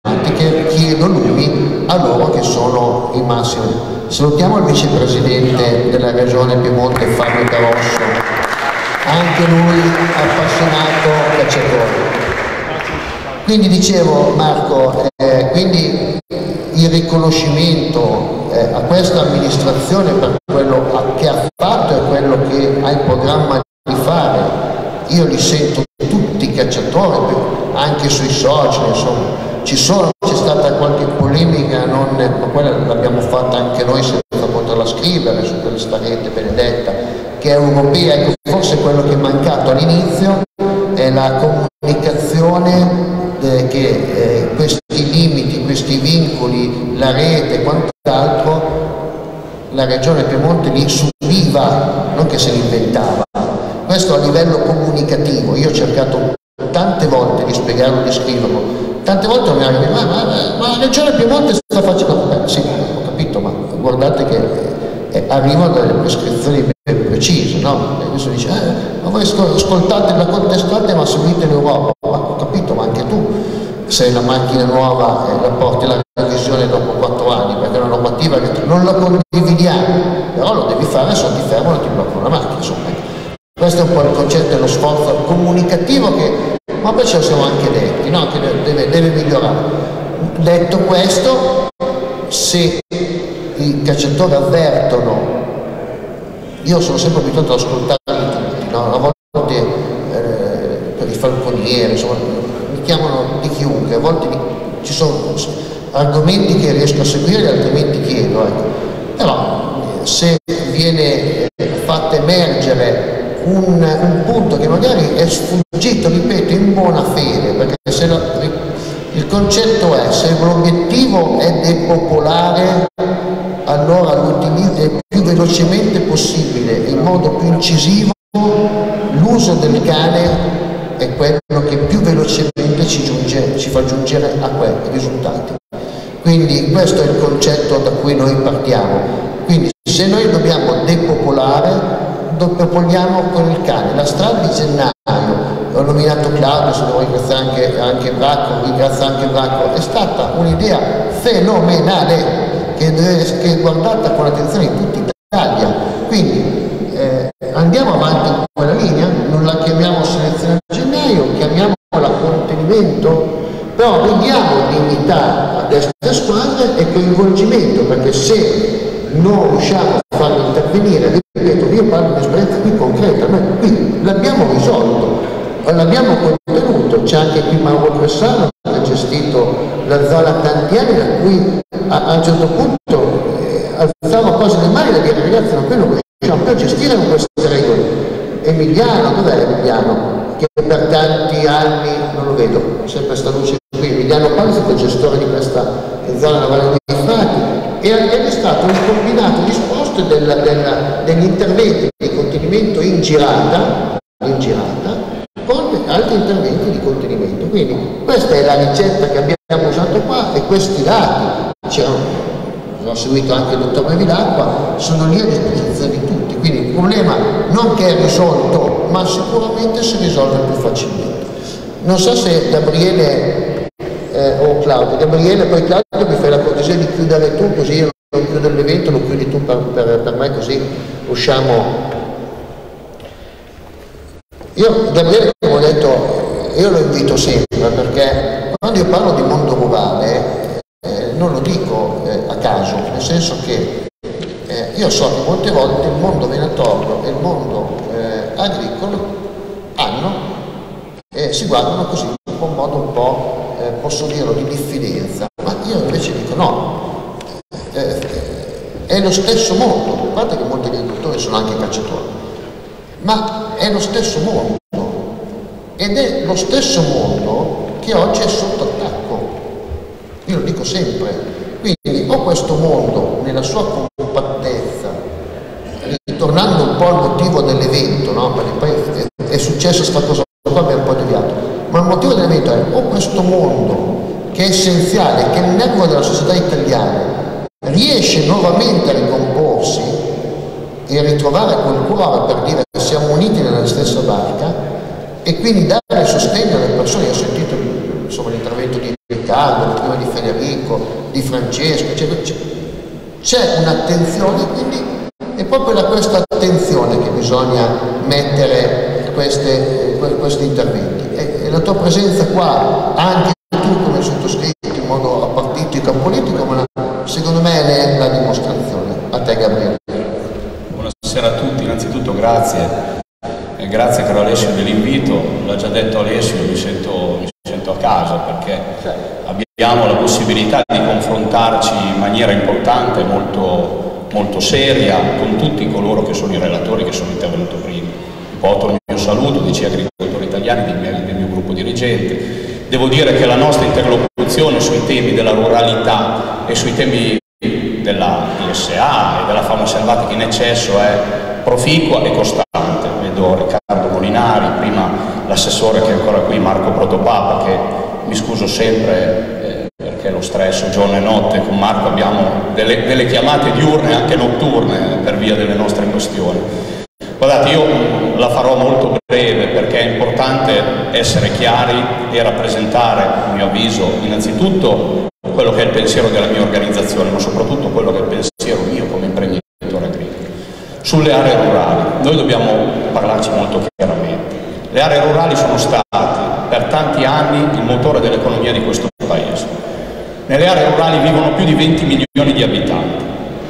che chiedo lui a loro che sono i massimi. Salutiamo il vicepresidente della regione Piemonte Fabio Carosso, anche lui appassionato cacciatore. Quindi dicevo, Marco, quindi il riconoscimento a questa amministrazione per quello che ha fatto e quello che ha in programma di fare. Io li sento tutti i cacciatori, anche sui social, insomma. C'è stata qualche polemica, ma quella l'abbiamo fatta anche noi senza poterla scrivere su questa rete benedetta che è europea. Ecco, forse quello che è mancato all'inizio è la comunicazione che questi limiti, questi vincoli, la rete e quant'altro, la regione Piemonte li subiva, non che se li inventava. Questo a livello comunicativo. Io ho cercato tante volte di spiegarlo, di scriverlo, tante volte mi hanno detto ma la regione Piemonte sta facendo, sì, ho capito, ma guardate che arrivano delle prescrizioni ben precise, no? E adesso dice ma voi ascoltate la contestate ma seguite l'Europa. Ma ho capito, ma anche tu se una macchina nuova la porti alla revisione dopo 4 anni perché è una normativa che non la condividiamo, però lo devi fare, se non ti fermano ti bloccano la macchina, insomma. Questo è un po' il concetto dello sforzo comunicativo che, ma poi ce lo siamo anche detti, no? Che deve migliorare. Detto questo, se i cacciatori avvertono, io sono sempre abituato ad ascoltarli tutti, no? A volte per i falconieri, insomma, mi chiamano di chiunque, a volte ci sono argomenti che riesco a seguire, altrimenti chiedo, ecco. Però se viene fatto emergere un punto che magari è sfuggito, ripeto, in buona fede, perché se il concetto è, se l'obiettivo è depopolare, allora l'utilizzo più velocemente possibile, in modo più incisivo, l'uso del cane è quello che più velocemente ci fa giungere a quei risultati. Quindi questo è il concetto da cui noi partiamo. Quindi se noi dobbiamo depopolare, dopopoliamo con il cane. La strada di gennaio, ho nominato Claudio, se devo ringraziare anche Bracco, è stata un'idea fenomenale che è guardata con attenzione in tutta Italia. Quindi andiamo avanti in quella linea, non la chiamiamo selezione a gennaio, chiamiamola contenimento, però ridiamo dignità a queste squadre e coinvolgimento, perché se non riusciamo a farlo intervenire, ripeto, io parlo di un'esperienza qui concreta, noi qui l'abbiamo risolto, l'abbiamo contenuto, c'è anche qui Mauro Cressano che ha gestito la zona tanti anni, da cui a un certo punto alzava quasi le mani da dire ragazzi, non riusciamo più a gestire con queste regole. Emiliano, dov'è Emiliano? Che per tanti anni, non lo vedo, sempre sta luce qui, Emiliano Palli è stato il gestore di questa zona della Valle dei Frati, ed è stato un combinato disposto degli interventi di contenimento in girata con altri interventi di contenimento. Quindi questa è la ricetta che abbiamo usato qua, e questi dati ho seguito anche il dottor Bevilacqua, sono lì a disposizione di tutti. Quindi il problema non che è risolto, ma sicuramente si risolve più facilmente. Non so se Gabriele o Claudio. Gabriele, poi Claudio mi fai la cortesia di chiudere tu, così io non chiudo l'evento, lo chiudi tu per me, così usciamo. Io, Gabriele, come ho detto, io lo invito sempre, perché quando io parlo di mondo rurale non lo dico a caso, nel senso che io so che molte volte il mondo venatorio e il mondo agricolo si guardano così in un modo un po', posso dirlo, di diffidenza, ma io invece dico no, è lo stesso mondo, a parte che molti agricoltori sono anche cacciatori, ma è lo stesso mondo, ed è lo stesso mondo che oggi è sotto attacco, io lo dico sempre. Quindi o questo mondo nella sua compattezza, ritornando un po' al motivo dell'evento, no? Perché poi è successa questa cosa qua, abbiamo un po' deviato, ma il motivo dell'evento è o questo mondo che è essenziale, che è il nervo della società italiana, riesce nuovamente a ricomporsi e a ritrovare quel cuore per dire che siamo uniti nella stessa barca, e quindi dare sostegno alle persone. Io ho sentito insomma l'intervento di Riccardo prima Di Francesco, c'è un'attenzione, quindi è proprio da questa attenzione che bisogna mettere questi interventi. E la tua presenza qua, anche tu come sottoscritto in modo apartitico e politico, ma secondo me ne è la dimostrazione. A te Gabriele. Buonasera a tutti, innanzitutto grazie. Grazie caro Alessio dell'invito, l'ha già detto Alessio, mi sento a casa perché abbiamo la possibilità di confrontarci in maniera importante, molto seria, con tutti coloro che sono i relatori che sono intervenuti prima. Porto il mio saluto di CI Agricoltori Italiani, del mio gruppo dirigente. Devo dire che la nostra interlocuzione sui temi della ruralità e sui temi della PSA e della fauna selvatica in eccesso è proficua e costante. Vedo Riccardo Molinari, prima l'assessore che è ancora qui, Marco Protopapa, che mi scuso sempre perché lo stress giorno e notte, con Marco abbiamo delle chiamate diurne e anche notturne per via delle nostre questioni. Guardate, io la farò molto breve perché è importante essere chiari e rappresentare, a mio avviso, innanzitutto quello che è il pensiero della mia organizzazione, ma soprattutto quello che è il pensiero mio come imprenditore agricolo. Sulle aree rurali, noi dobbiamo parlarci molto chiaramente. Le aree rurali sono state per tanti anni il motore dell'economia di questo Paese. Nelle aree rurali vivono più di 20 milioni di abitanti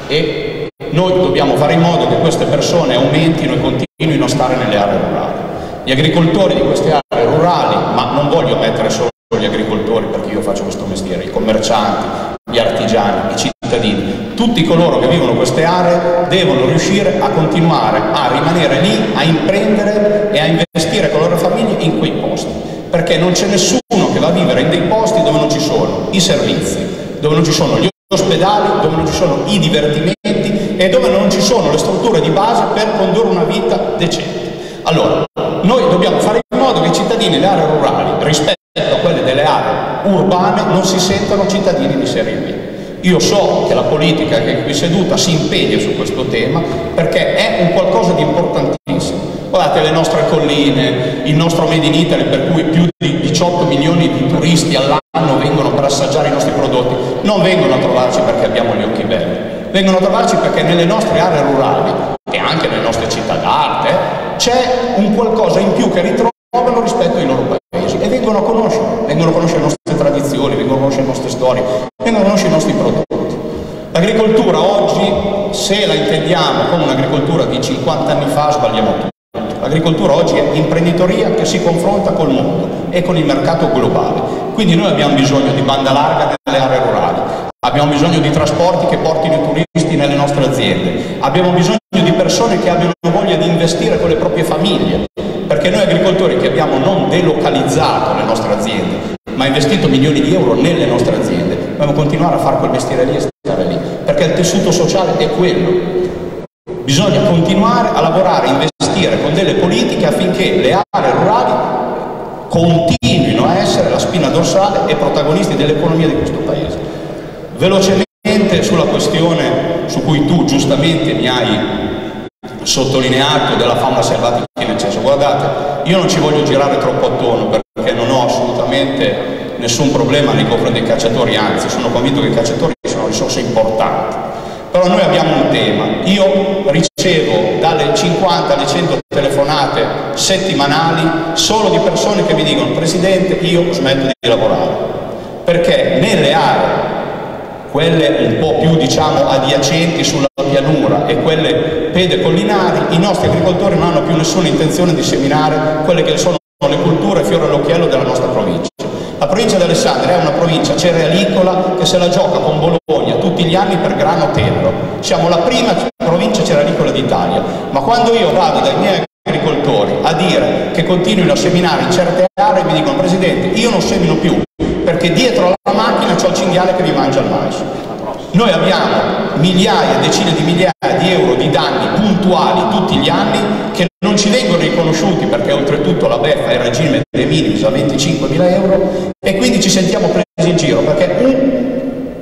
e noi dobbiamo fare in modo che queste persone aumentino e continuino a stare nelle aree rurali. Gli agricoltori di queste aree rurali, ma non voglio mettere solo gli agricoltori perché io faccio questo mestiere, i commercianti, gli artigiani, i cittadini, tutti coloro che vivono in queste aree devono riuscire a continuare a rimanere lì, a imprendere e a investire con le loro famiglie in quei posti, perché non c'è nessuno che va a vivere in dei posti dove non ci sono i servizi, dove non ci sono gli ospedali, dove non ci sono i divertimenti e dove non ci sono le strutture di base per condurre una vita decente. Allora, noi dobbiamo fare in modo che i cittadini delle aree rurali, rispetto a quelle delle aree urbane, non si sentano cittadini di serie B. Io so che la politica che è qui seduta si impegna su questo tema perché è un qualcosa di importantissimo. Guardate le nostre colline, il nostro Made in Italy, per cui più di 18 milioni di turisti all'anno vengono per assaggiare i nostri prodotti, non vengono a trovarci perché abbiamo gli occhi belli, vengono a trovarci perché nelle nostre aree rurali e anche nelle nostre città d'arte c'è un qualcosa in più che ritrovano rispetto ai loro paesi e vengono a conoscere le nostre tradizioni, vengono a conoscere le nostre storie, vengono a conoscere i nostri prodotti. L'agricoltura oggi, se la intendiamo come un'agricoltura di 50 anni fa, sbagliamo tutto. L'agricoltura oggi è imprenditoria che si confronta col mondo e con il mercato globale. Quindi noi abbiamo bisogno di banda larga nelle aree rurali, abbiamo bisogno di trasporti che portino i turisti nelle nostre aziende, abbiamo bisogno di persone che abbiano voglia di investire con le proprie famiglie, perché noi agricoltori che abbiamo non delocalizzato le nostre aziende, ma investito milioni di euro nelle nostre aziende, dobbiamo continuare a fare quel mestiere lì e stare lì, perché il tessuto sociale è quello. Bisogna continuare a lavorare, investire con delle politiche affinché le aree rurali continuino a essere la spina dorsale e protagonisti dell'economia di questo Paese. Velocemente sulla questione su cui tu giustamente mi hai sottolineato della fauna selvatica in eccesso, guardate, io non ci voglio girare troppo attorno perché non ho assolutamente nessun problema nei confronti dei cacciatori, anzi sono convinto che i cacciatori sono risorse importanti. Però noi abbiamo un tema, io ricevo dalle 50 alle 100 telefonate settimanali solo di persone che mi dicono: Presidente, io smetto di lavorare, perché nelle aree, quelle un po' più diciamo adiacenti sulla pianura e quelle pedecollinari, i nostri agricoltori non hanno più nessuna intenzione di seminare quelle che sono le culture fiore all'occhiello della nostra provincia. La provincia di Alessandria è una provincia cerealicola che se la gioca con Bologna tutti gli anni per grano tenero. Siamo la prima provincia cerealicola d'Italia, ma quando io vado dai miei agricoltori a dire che continuino a seminare in certe aree mi dicono: Presidente, io non semino più perché dietro alla macchina c'ho il cinghiale che mi mangia il mais. Noi abbiamo migliaia, decine di migliaia di euro di danni puntuali tutti gli anni che non ci vengono riconosciuti perché oltretutto la beffa è il regime dei minimis a 25.000 euro e quindi ci sentiamo presi in giro perché un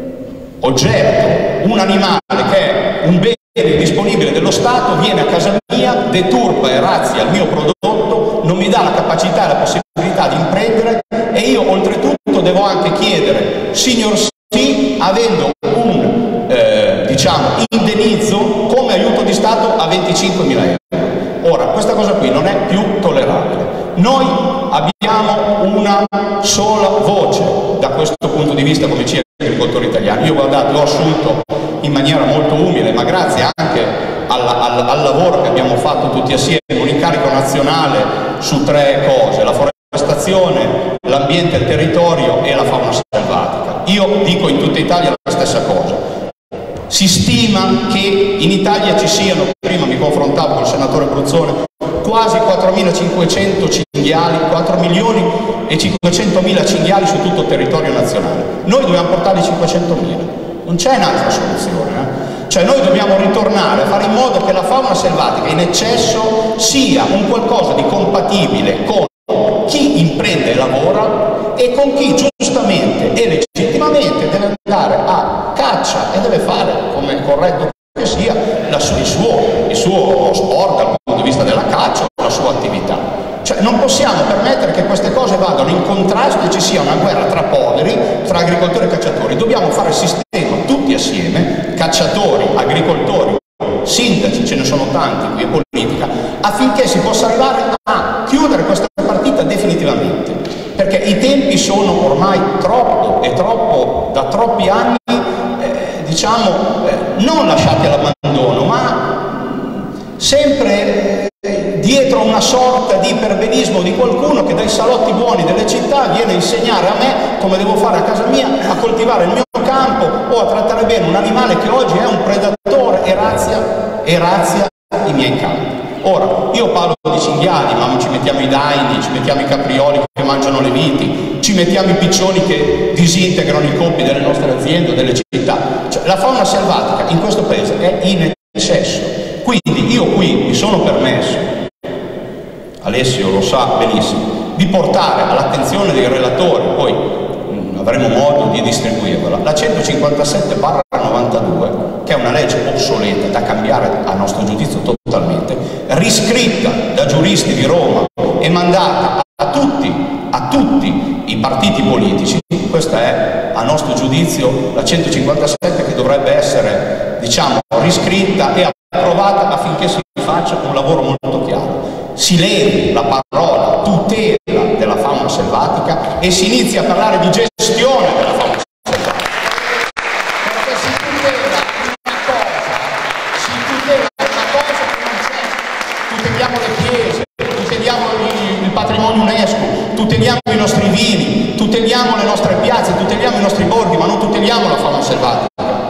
oggetto, un animale che è un bene disponibile dello Stato viene a casa mia, deturpa e razzia il mio prodotto, non mi dà la capacità e la possibilità di imprendere e io oltretutto devo anche chiedere, signor sì, avendo un indennizzo come aiuto di Stato a 25.000 euro. Ora, questa cosa qui non è più tollerabile. Noi abbiamo una sola voce da questo punto di vista come CIE agricoltori italiani. Io, guardate, ho assunto in maniera molto umile, ma grazie anche al lavoro che abbiamo fatto tutti assieme, un incarico nazionale su 3 cose: la forestazione, l'ambiente e il territorio e la fauna selvatica. Io dico in tutta Italia la stessa cosa. Si stima che in Italia ci siano, prima mi confrontavo con il senatore Bruzzone, quasi 4.500 cinghiali, 4.500.000 cinghiali su tutto il territorio nazionale. Noi dobbiamo portarli 500.000. Non c'è un'altra soluzione. Cioè noi dobbiamo ritornare a fare in modo che la fauna selvatica in eccesso sia un qualcosa di compatibile con chi imprende e lavora e con chi giustamente e legittimamente deve andare a caccia e deve fare, come è corretto che sia, il suo sport dal punto di vista della caccia, la sua attività. Cioè non possiamo permettere che queste cose vadano in contrasto e ci sia una guerra tra poveri, tra agricoltori e cacciatori. Dobbiamo fare il sistema tutti assieme, cacciatori, agricoltori, sindaci, ce ne sono tanti qui, e politica, affinché si possa arrivare a chiudere questa partita definitivamente, perché i tempi sono ormai da troppi anni, non lasciati all'abbandono, ma sempre dietro una sorta di perbenismo di qualcuno che dai salotti buoni delle città viene a insegnare a me come devo fare a casa mia, a coltivare il mio campo o a trattare bene un animale che oggi è un predatore e razia i miei campi. Ora, io parlo di cinghiali, ma ci mettiamo i daini, ci mettiamo i caprioli che mangiano le viti, ci mettiamo i piccioni che disintegrano i coppi delle nostre aziende, delle città. Cioè, la fauna selvatica in questo paese è in eccesso. Quindi io qui mi sono permesso, Alessio lo sa benissimo, di portare all'attenzione dei relatori, poi avremo modo di distribuirla, la 157/92, che è una legge obsoleta da cambiare a nostro giudizio totalmente, riscritta da giuristi di Roma e mandata a tutti i partiti politici. Questa è a nostro giudizio la 157 che dovrebbe essere, riscritta e approvata affinché si faccia un lavoro molto chiaro. Si levi la parola tutela della fauna selvatica e si inizia a parlare di gestione della fauna selvatica. Perché si tutela una cosa che non c'è. Tuteliamo le chiese, tuteliamo il patrimonio UNESCO, tuteliamo i nostri vini, tuteliamo le nostre piazze, tuteliamo i nostri borghi, ma non tuteliamo la fauna selvatica.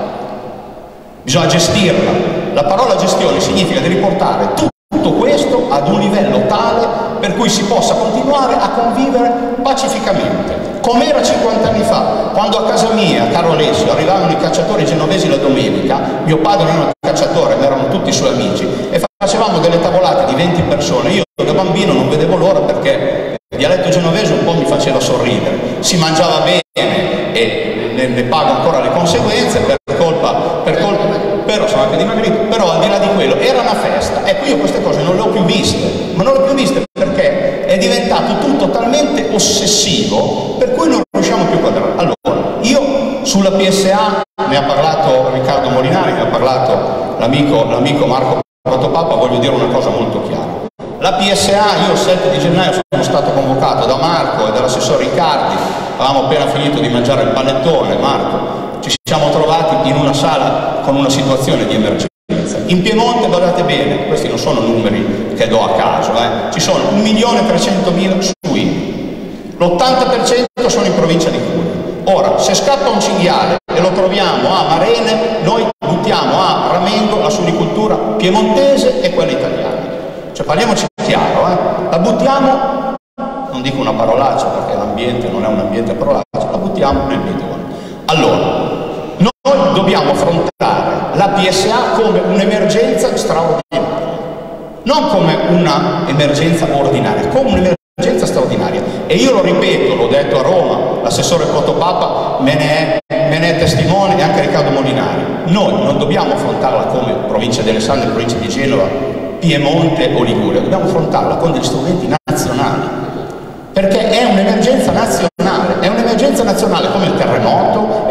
Bisogna gestirla. La parola gestione significa di riportare tutto questo ad un livello tale per cui si possa continuare a convivere pacificamente, come era 50 anni fa, quando a casa mia, caro Alessio, arrivavano i cacciatori genovesi la domenica. Mio padre non era un cacciatore, ma erano tutti i suoi amici, e facevamo delle tavolate di 20 persone. Io da bambino non vedevo l'ora, perché il dialetto genovese un po' mi faceva sorridere, si mangiava bene e ne pago ancora le conseguenze per colpa però sono anche dimagrito, però al di là di quello era una festa. Ecco, io queste cose non le ho più viste, ma non le ho più viste perché è diventato tutto talmente ossessivo per cui non riusciamo più a quadrare. Allora, io sulla PSA ne ha parlato Riccardo Molinari, ne ha parlato l'amico Marco Protopapa, voglio dire una cosa molto chiara. La PSA, io il 7 di gennaio sono stato convocato da Marco e dall'assessore Riccardi, avevamo appena finito di mangiare il panettone, Marco, ci siamo trovati in una sala con una situazione di emergenza. In Piemonte, guardate bene, questi non sono numeri che do a caso, ci sono 1.300.000 suini, l'80% sono in provincia di Cuneo. Ora, se scappa un cinghiale e lo troviamo a Marene, noi buttiamo a Ramengo la suinicoltura piemontese e quella italiana. Cioè, parliamoci chiaro, la buttiamo, non dico una parolaccia perché l'ambiente non è un ambiente a parolaccia, la buttiamo nel bidone. Allora, noi dobbiamo affrontare la PSA come un'emergenza straordinaria, non come un'emergenza ordinaria, come un'emergenza straordinaria. E io lo ripeto, l'ho detto a Roma, l'assessore Protopapa me ne è testimone, e anche Riccardo Molinari. Noi non dobbiamo affrontarla come provincia di Alessandria, provincia di Genova, Piemonte o Liguria, dobbiamo affrontarla con degli strumenti nazionali, perché è un'emergenza nazionale come il terremoto, è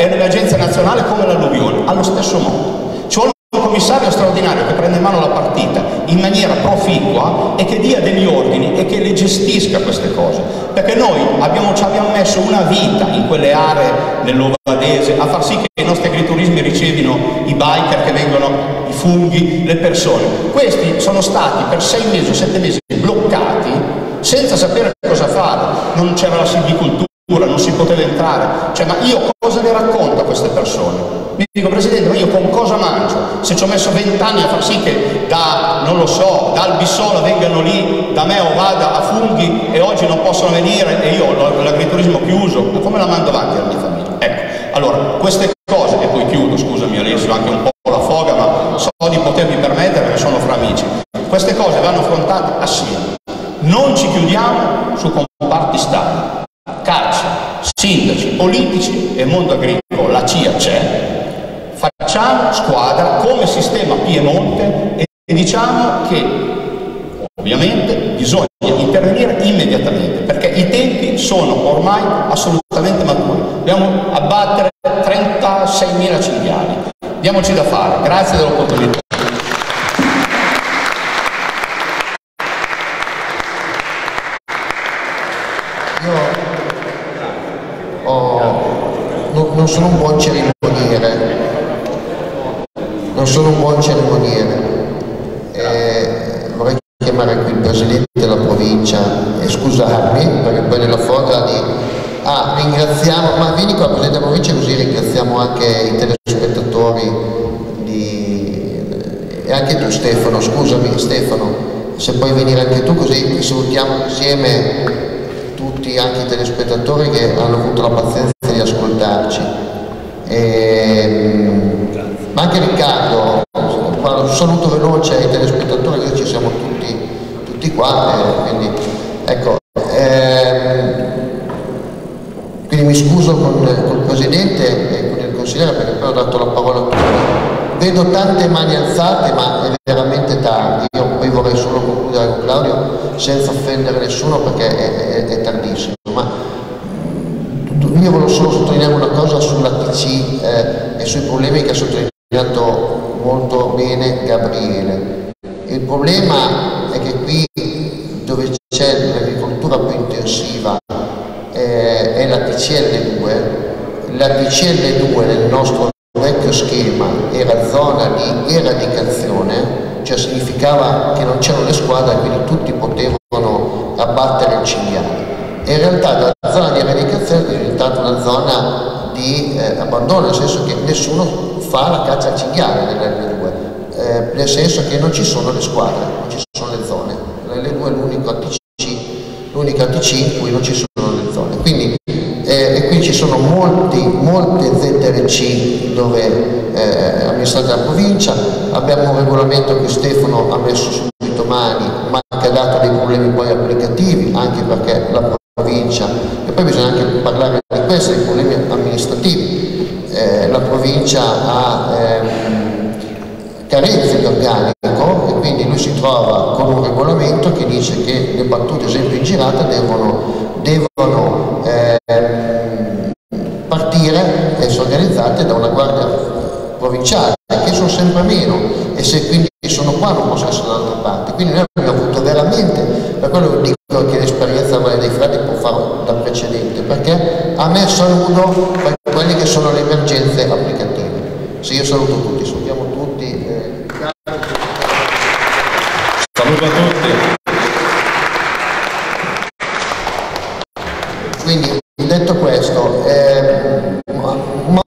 nell'Agenzia Nazionale come l'alluvione, allo stesso modo. Ci vuole un commissario straordinario che prenda in mano la partita in maniera proficua e che dia degli ordini e che le gestisca queste cose, perché noi ci abbiamo messo una vita in quelle aree nell'Ovadese a far sì che i nostri agriturismi ricevino i biker che vengono, i funghi, le persone. Questi sono stati per 6 mesi o 7 mesi bloccati senza sapere cosa fare, non c'era la silvicoltura, non si poteva entrare, cioè, ma io cosa le racconto a queste persone? Mi dico, Presidente, ma io con cosa mangio? Se ci ho messo 20 anni a far sì che da Albissola vengano lì da me o vada a Funghi e oggi non possono venire e io ho l'agriturismo chiuso, ma come la mando avanti alla mia famiglia? Ecco, allora, queste cose, e poi chiudo, scusami Alessio, anche un po' la foga, ma so di potermi permettere perché sono fra amici. Queste cose vanno affrontate assieme. Non ci chiudiamo su comparti stabili. Caccia, sindaci, politici e mondo agricolo, la CIA c'è. Facciamo squadra come sistema Piemonte e diciamo che ovviamente bisogna intervenire immediatamente perché i tempi sono ormai assolutamente maturi. Dobbiamo abbattere 36.000 cinghiali. Diamoci da fare. Grazie dell'opportunità. Non sono un buon cerimoniere, vorrei chiamare qui il Presidente della provincia e scusarmi perché poi nella foto ringraziamo, ma vieni qua Presidente della provincia così ringraziamo anche i telespettatori e anche tu Stefano, scusami Stefano, se puoi venire anche tu così salutiamo insieme tutti anche i telespettatori che hanno avuto la pazienza di ascoltarci, ma anche Riccardo, un saluto veloce ai telespettatori, che ci siamo tutti qua, quindi ecco, quindi mi scuso con il Presidente e con il Consigliere perché poi ho dato la parola a tutti. Vedo tante mani alzate, ma è veramente tardi. Io poi vorrei solo concludere con Claudio senza offendere nessuno perché è tardissimo. Ma io volevo solo sottolineare una cosa sulla TC e sui problemi che ha sottolineato molto bene Gabriele. Il problema è che qui dove c'è l'agricoltura più intensiva è la TCL2. La TCL2 nel nostro vecchio schema era zona di eradicazione, cioè significava che non c'erano le squadre e quindi tutti potevano abbattere il cinghiale. E in realtà la zona di eradicazione è diventata una zona di abbandono, nel senso che nessuno fa la caccia al cinghiale nell'L2, nel senso che non ci sono le squadre, non ci sono le zone. L'L2 è l'unica ATC in cui non ci sono le zone. Quindi e qui ci sono molte ZRC dove amministrate dalla provincia, abbiamo un regolamento che Stefano ha messo subito mani, ma che ha dato dei problemi poi applicativi, anche perché la provincia, e poi bisogna anche parlare di questo, dei problemi amministrativi, la provincia ha carenze di organico e quindi lui si trova con un regolamento che dice che le battute, ad esempio in girata, devono partire, essere organizzate da una guardia provinciale, che sono sempre meno, e se quindi sono qua non possono essere da un'altra parte. Quindi noi abbiamo avuto veramente, per quello dico che l'esperienza Valle dei Frati può fare da precedente, perché ha messo a nudo quelle che sono le emergenze applicative. Se io saluto tutti, salutiamo tutti. Saluto a tutti. Quindi detto questo,